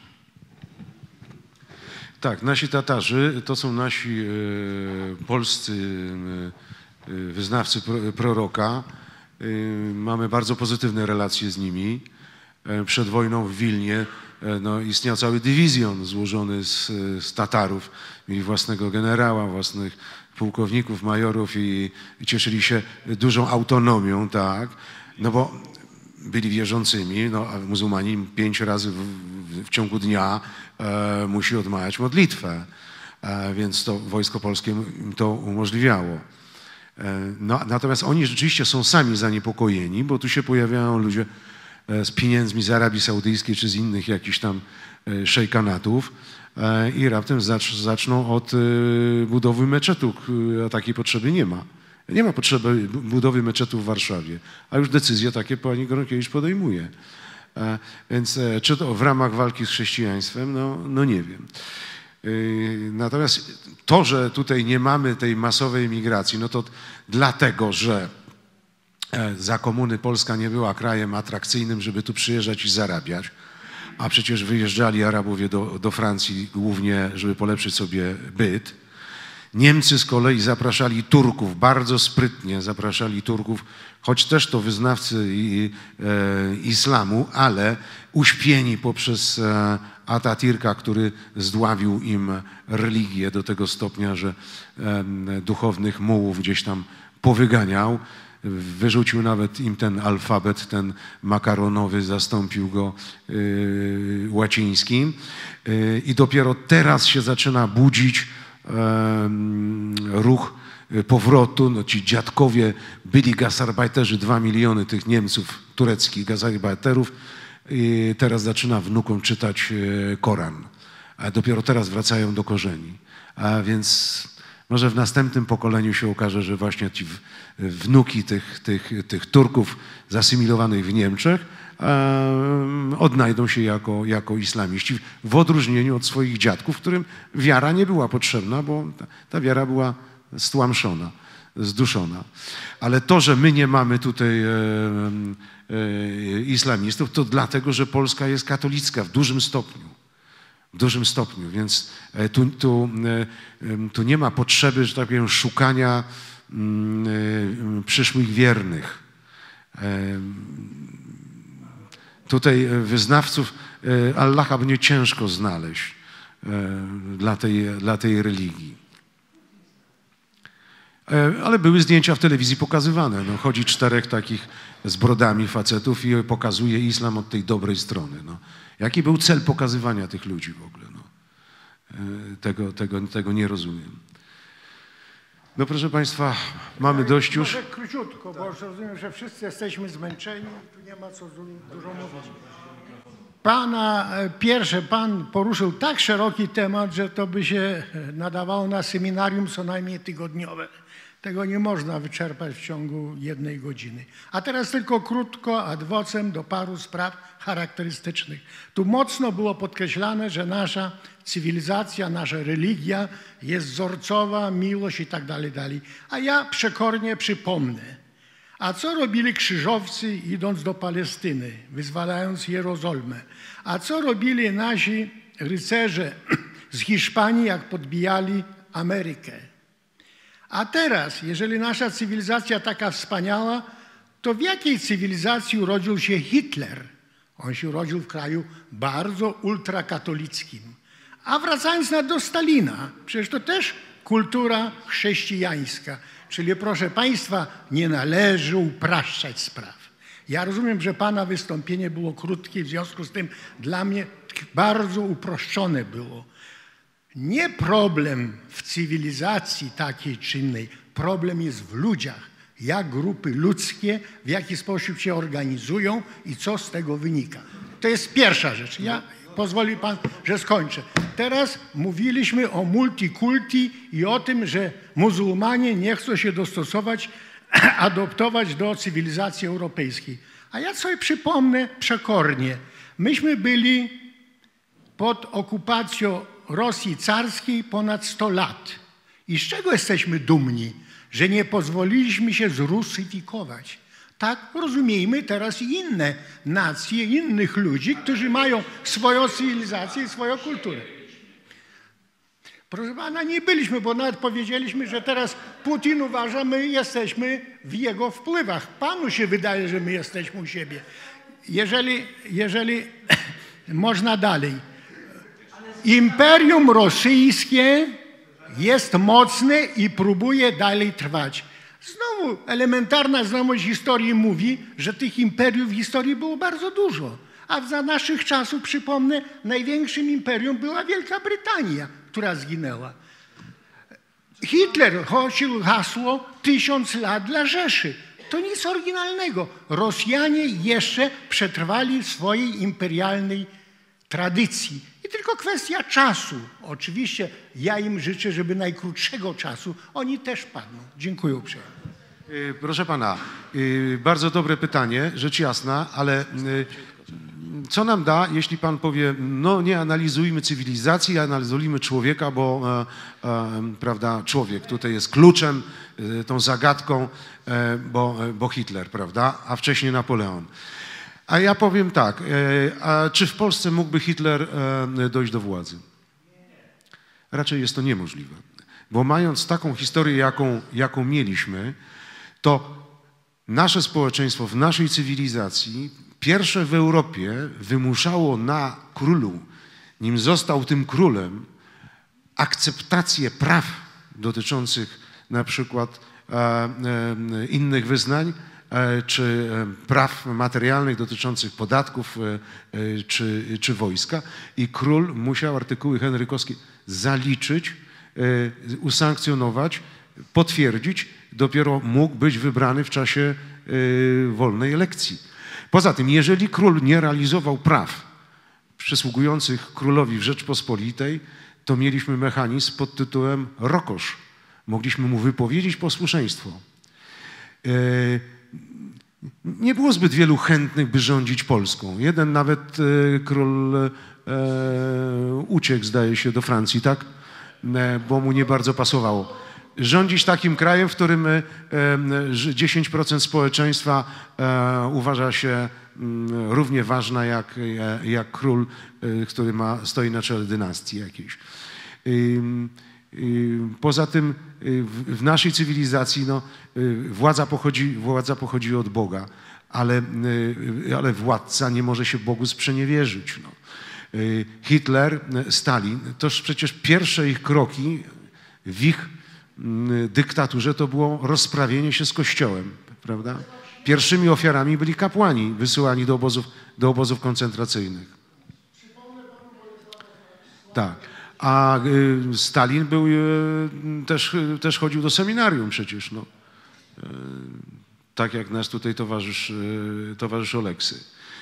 Tak, nasi Tatarzy to są nasi polscy wyznawcy proroka. Mamy bardzo pozytywne relacje z nimi. Przed wojną w Wilnie istniał cały dywizjon złożony z Tatarów. Mieli własnego generała, własnych pułkowników, majorów i cieszyli się dużą autonomią, tak, no bo byli wierzącymi, a muzułmani 5 razy w ciągu dnia musi odmawiać modlitwę, więc to Wojsko Polskie im to umożliwiało. Natomiast oni rzeczywiście są sami zaniepokojeni, bo tu się pojawiają ludzie z pieniędzmi z Arabii Saudyjskiej czy z innych jakichś tam szejkanatów i raptem zaczną od budowy meczetu, a takiej potrzeby nie ma. Nie ma potrzeby budowy meczetu w Warszawie, a już decyzje takie pani Gronkiewicz podejmuje. Więc czy to w ramach walki z chrześcijaństwem, no nie wiem. Natomiast to, że tutaj nie mamy tej masowej migracji, no to dlatego, że za komuny Polska nie była krajem atrakcyjnym, żeby tu przyjeżdżać i zarabiać, a przecież wyjeżdżali Arabowie do Francji głównie, żeby polepszyć sobie byt. Niemcy z kolei zapraszali Turków, bardzo sprytnie zapraszali Turków, choć też to wyznawcy islamu, ale uśpieni poprzez Atatürka, który zdławił im religię do tego stopnia, że duchownych mułów gdzieś tam powyganiał. Wyrzucił nawet im ten alfabet, ten makaronowy, zastąpił go łacińskim. I dopiero teraz się zaczyna budzić ruch powrotu. Ci dziadkowie byli gasarbajterzy, 2 miliony tych Niemców, tureckich gasarbajterów. I teraz zaczyna wnukom czytać Koran. A dopiero teraz wracają do korzeni. A więc może w następnym pokoleniu się okaże, że właśnie ci wnuki tych Turków zasymilowanych w Niemczech odnajdą się jako islamiści, w odróżnieniu od swoich dziadków, którym wiara nie była potrzebna, bo ta wiara była stłamszona, zduszona. Ale to, że my nie mamy tutaj islamistów, to dlatego, że Polska jest katolicka w dużym stopniu. W dużym stopniu, więc tu nie ma potrzeby, że tak powiem, szukania przyszłych wiernych. Tutaj wyznawców Allaha będzie ciężko znaleźć dla tej religii. Ale były zdjęcia w telewizji pokazywane. Chodzi 4 takich z brodami facetów i pokazuje islam od tej dobrej strony. Jaki był cel pokazywania tych ludzi w ogóle? Tego nie rozumiem. No proszę Państwa, mamy dość już. Może króciutko, bo rozumiem, że wszyscy jesteśmy zmęczeni i tu nie ma co dużo mówić. Pan poruszył tak szeroki temat, że to by się nadawało na seminarium co najmniej tygodniowe. Tego nie można wyczerpać w ciągu 1 godziny. A teraz tylko krótko ad vocem do paru spraw charakterystycznych. Tu mocno było podkreślane, że nasza cywilizacja, nasza religia jest wzorcowa, miłość i tak dalej. A ja przekornie przypomnę. A co robili krzyżowcy idąc do Palestyny, wyzwalając Jerozolimę? A co robili nasi rycerze z Hiszpanii, jak podbijali Amerykę? A teraz, jeżeli nasza cywilizacja taka wspaniała, to w jakiej cywilizacji urodził się Hitler? On się urodził w kraju bardzo ultrakatolickim. A wracając do Stalina, przecież to też kultura chrześcijańska. Czyli proszę Państwa, nie należy upraszczać spraw. Ja rozumiem, że Pana wystąpienie było krótkie, w związku z tym dla mnie bardzo uproszczone było. Nie problem w cywilizacji takiej czy innej, problem jest w ludziach. Jak grupy ludzkie, w jaki sposób się organizują i co z tego wynika. To jest pierwsza rzecz. Pozwoli pan, że skończę. Teraz mówiliśmy o multikulti i o tym, że muzułmanie nie chcą się dostosować, adoptować do cywilizacji europejskiej. A ja sobie przypomnę przekornie. Myśmy byli pod okupacją Rosji carskiej ponad 100 lat. I z czego jesteśmy dumni? Że nie pozwoliliśmy się zrusyfikować. Tak rozumiejmy teraz i inne nacje, innych ludzi, którzy mają swoją cywilizację i swoją kulturę. Proszę pana, nie byliśmy, bo nawet powiedzieliśmy, że teraz Putin uważa, my jesteśmy w jego wpływach. Panu się wydaje, że my jesteśmy u siebie. Jeżeli można dalej. Imperium rosyjskie jest mocne i próbuje dalej trwać. Znowu elementarna znajomość historii mówi, że tych imperiów w historii było bardzo dużo. A za naszych czasów, przypomnę, największym imperium była Wielka Brytania, która zginęła. Hitler głosił hasło 1000 lat dla Rzeszy. To nic oryginalnego. Rosjanie jeszcze przetrwali w swojej imperialnej tradycji. I tylko kwestia czasu. Oczywiście ja im życzę, żeby najkrótszego czasu oni też padną. Dziękuję uprzejmie. Proszę pana, bardzo dobre pytanie, rzecz jasna, ale co nam da, jeśli pan powie, no nie analizujmy cywilizacji, analizujmy człowieka, bo prawda, człowiek tutaj jest kluczem, tą zagadką, bo Hitler, prawda, a wcześniej Napoleon. A ja powiem tak, a czy w Polsce mógłby Hitler dojść do władzy? Raczej jest to niemożliwe, bo mając taką historię, jaką mieliśmy, to nasze społeczeństwo w naszej cywilizacji pierwsze w Europie wymuszało na królu, nim został tym królem, akceptację praw dotyczących na przykład innych wyznań, czy praw materialnych dotyczących podatków, czy wojska. I król musiał artykuły henrykowskie zaliczyć, usankcjonować, potwierdzić, dopiero mógł być wybrany w czasie wolnej elekcji. Poza tym, jeżeli król nie realizował praw przysługujących królowi w Rzeczpospolitej, to mieliśmy mechanizm pod tytułem rokosz. Mogliśmy mu wypowiedzieć posłuszeństwo. Nie było zbyt wielu chętnych, by rządzić Polską. Jeden nawet król uciekł, zdaje się, do Francji, tak? Bo mu nie bardzo pasowało. Rządzić takim krajem, w którym 10% społeczeństwa uważa się równie ważna jak król, który stoi na czele dynastii jakiejś. Poza tym w naszej cywilizacji no, władza pochodzi od Boga, ale władca nie może się Bogu sprzeniewierzyć. No. Hitler, Stalin, toż przecież pierwsze ich kroki w ich dyktaturze to było rozprawienie się z Kościołem, prawda? Pierwszymi ofiarami byli kapłani wysyłani do obozów koncentracyjnych. Tak. A Stalin był, też chodził do seminarium przecież, no. Tak jak nasz tutaj towarzysz Oleksy.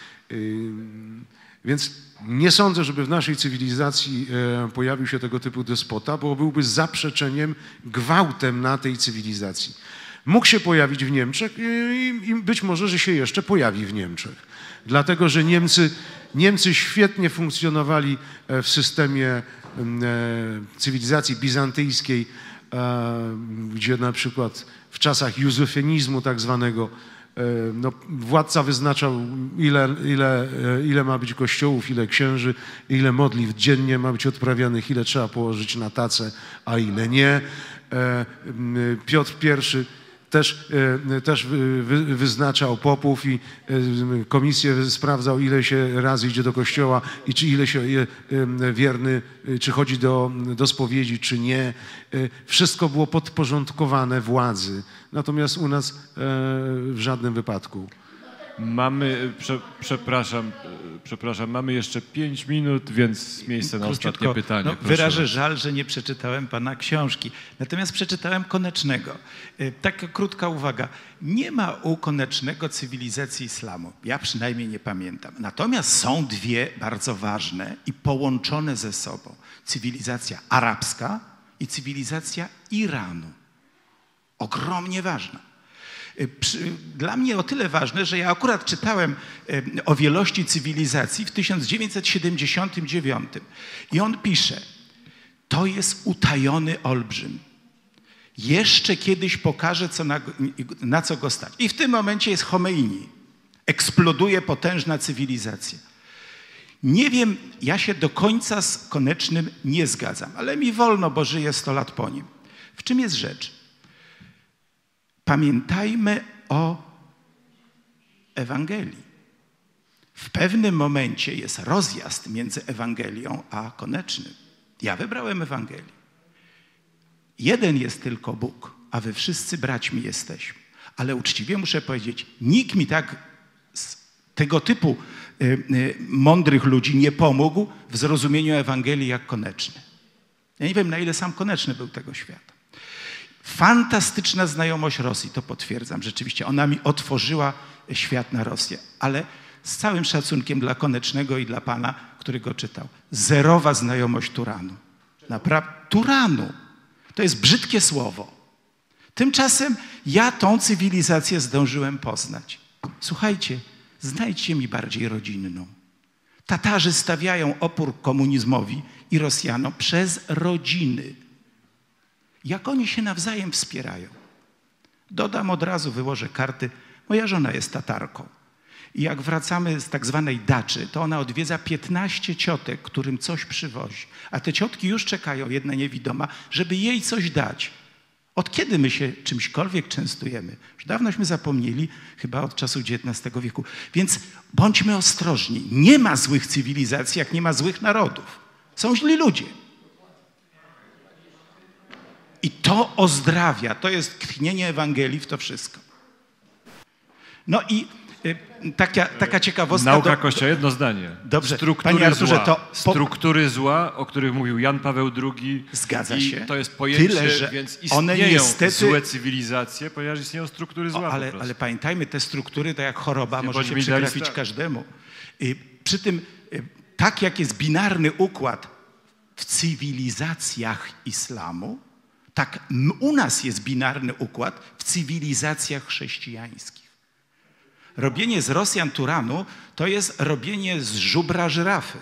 Więc nie sądzę, żeby w naszej cywilizacji pojawił się tego typu despota, bo byłby zaprzeczeniem, gwałtem na tej cywilizacji. Mógł się pojawić w Niemczech i być może, że się jeszcze pojawi w Niemczech. Dlatego, że Niemcy świetnie funkcjonowali w systemie cywilizacji bizantyjskiej, gdzie na przykład w czasach józefenizmu tak zwanego no, władca wyznaczał, ile ma być kościołów, ile księży, ile modlitw dziennie ma być odprawianych, ile trzeba położyć na tacę, a ile nie. Piotr I też wyznaczał popów i komisję sprawdzał, ile się razy idzie do kościoła i czy ile się wierny, czy chodzi do spowiedzi, czy nie. Wszystko było podporządkowane władzy. Natomiast u nas w żadnym wypadku. Mamy, przepraszam, mamy jeszcze 5 minut, więc miejsce na ostatnie pytanie. No, wyrażę żal, że nie przeczytałem pana książki. Natomiast przeczytałem Konecznego. Taka krótka uwaga. Nie ma u Konecznego cywilizacji islamu. Ja przynajmniej nie pamiętam. Natomiast są dwie bardzo ważne i połączone ze sobą. Cywilizacja arabska i cywilizacja Iranu. Ogromnie ważna. Dla mnie o tyle ważne, że ja akurat czytałem o wielości cywilizacji w 1979 i on pisze, to jest utajony olbrzym. Jeszcze kiedyś pokaże, na co go stać. I w tym momencie jest Chomeini. Eksploduje potężna cywilizacja. Nie wiem, ja się do końca z Konecznym nie zgadzam, ale mi wolno, bo żyję 100 lat po nim. W czym jest rzecz? Pamiętajmy o Ewangelii. W pewnym momencie jest rozjazd między Ewangelią a Konecznym. Ja wybrałem Ewangelię. Jeden jest tylko Bóg, a wy wszyscy braćmi jesteśmy. Ale uczciwie muszę powiedzieć, nikt mi tak z tego typu mądrych ludzi nie pomógł w zrozumieniu Ewangelii jak Koneczny. Ja nie wiem, na ile sam Koneczny był tego świata. Fantastyczna znajomość Rosji, to potwierdzam. Rzeczywiście ona mi otworzyła świat na Rosję. Ale z całym szacunkiem dla Konecznego i dla pana, który go czytał. Zerowa znajomość Turanu. Naprawdę, Turanu. To jest brzydkie słowo. Tymczasem ja tą cywilizację zdążyłem poznać. Słuchajcie, znajdźcie mi bardziej rodzinną. Tatarzy stawiają opór komunizmowi i Rosjanom przez rodziny. Jak oni się nawzajem wspierają. Dodam od razu, wyłożę karty. Moja żona jest Tatarką. I jak wracamy z tak zwanej daczy, to ona odwiedza 15 ciotek, którym coś przywozi. A te ciotki już czekają, jedna niewidoma, żeby jej coś dać. Od kiedy my się czymśkolwiek częstujemy? Już dawnośmy zapomnieli, chyba od czasu XIX wieku. Więc bądźmy ostrożni. Nie ma złych cywilizacji, jak nie ma złych narodów. Są źli ludzie. I to ozdrawia, to jest tchnienie Ewangelii w to wszystko. No i taka ciekawostka. Nauka Kościoła, jedno zdanie. Dobrze, Struktury panie Arturze, zła. to Struktury zła, o których mówił Jan Paweł II. Zgadza się. To jest pojęcie, Tyle, że więc one istnieją niestety złe cywilizacje, ponieważ istnieją struktury zła. Ale pamiętajmy, te struktury to jak choroba Nie może się bądźmy przytrafić idealistami. każdemu. Przy tym, tak jak jest binarny układ w cywilizacjach islamu, tak u nas jest binarny układ w cywilizacjach chrześcijańskich. Robienie z Rosjan Turanu to jest robienie z żubra żyrafy.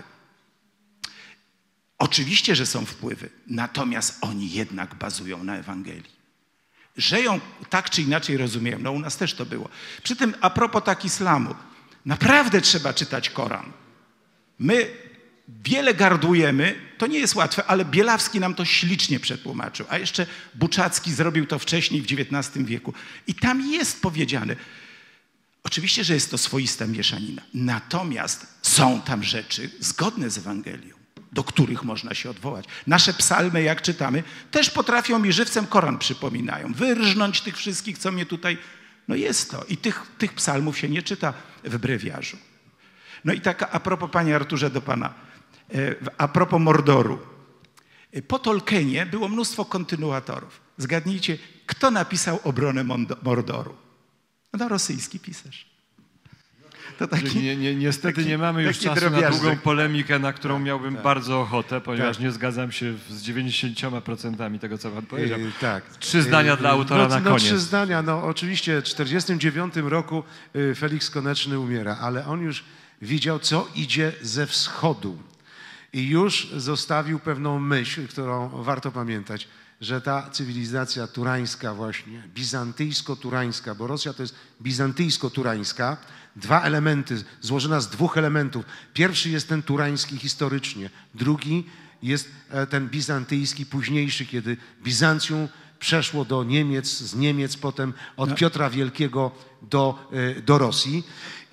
Oczywiście, że są wpływy, natomiast oni jednak bazują na Ewangelii. Że ją tak czy inaczej rozumieją, no u nas też to było. Przy tym a propos tak islamu, naprawdę trzeba czytać Koran. My wiele gardłujemy, to nie jest łatwe, ale Bielawski nam to ślicznie przetłumaczył, a jeszcze Buczacki zrobił to wcześniej w XIX wieku. I tam jest powiedziane, oczywiście, że jest to swoista mieszanina, natomiast są tam rzeczy zgodne z Ewangelią, do których można się odwołać. Nasze psalmy, jak czytamy, też potrafią mi żywcem Koran przypominają. Wyrżnąć tych wszystkich, co mnie tutaj... No jest to. I tych psalmów się nie czyta w brewiarzu. No i tak a propos, panie Arturze, do pana. A propos Mordoru. Po Tolkienie było mnóstwo kontynuatorów. Zgadnijcie, kto napisał obronę Mordoru? No rosyjski pisarz. To Niestety nie mamy już czasu na długą polemikę, na którą miałbym bardzo ochotę, ponieważ nie zgadzam się z 90% tego, co pan powiedział. Tak. 3 zdania dla autora na koniec. 3 zdania. No oczywiście w 1949 roku Feliks Koneczny umiera, ale on już widział, co idzie ze wschodu. I już zostawił pewną myśl, którą warto pamiętać, że ta cywilizacja turańska właśnie, bizantyjsko-turańska, bo Rosja to jest bizantyjsko-turańska, 2 elementy, złożona z 2 elementów. Pierwszy jest ten turański historycznie, drugi jest ten bizantyjski późniejszy, kiedy Bizancjum przeszło do Niemiec, z Niemiec potem od Piotra Wielkiego do Rosji.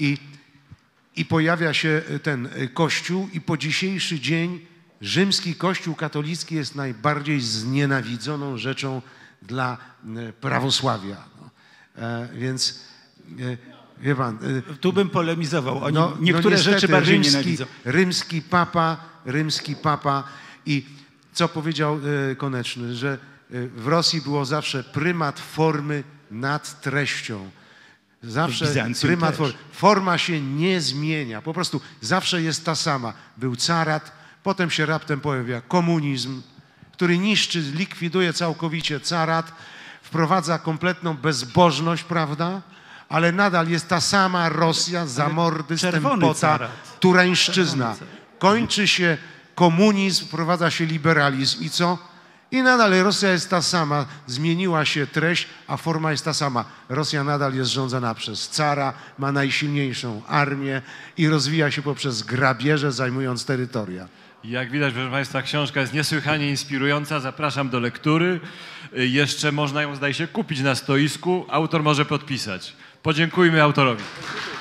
I pojawia się ten Kościół i po dzisiejszy dzień rzymski Kościół katolicki jest najbardziej znienawidzoną rzeczą dla prawosławia. Więc Wie pan, Tu bym polemizował. Oni niektóre niestety, rzeczy bardziej nienawidzą. Rzymski papa i co powiedział Koneczny, że w Rosji było zawsze prymat formy nad treścią. Zawsze Bizancjum prymat też. formy. Forma się nie zmienia, po prostu zawsze jest ta sama. Był carat, potem się raptem pojawia komunizm, który niszczy, likwiduje całkowicie carat, wprowadza kompletną bezbożność, prawda? Ale nadal jest ta sama Rosja, zamordy, czerwony stępota, carat. turańszczyzna. Kończy się komunizm, wprowadza się liberalizm i co? I nadal Rosja jest ta sama, zmieniła się treść, a forma jest ta sama. Rosja nadal jest rządzona przez cara, ma najsilniejszą armię i rozwija się poprzez grabieże, zajmując terytoria. Jak widać, proszę Państwa, książka jest niesłychanie inspirująca. Zapraszam do lektury. Jeszcze można ją, zdaje się, kupić na stoisku. Autor może podpisać. Podziękujmy autorowi.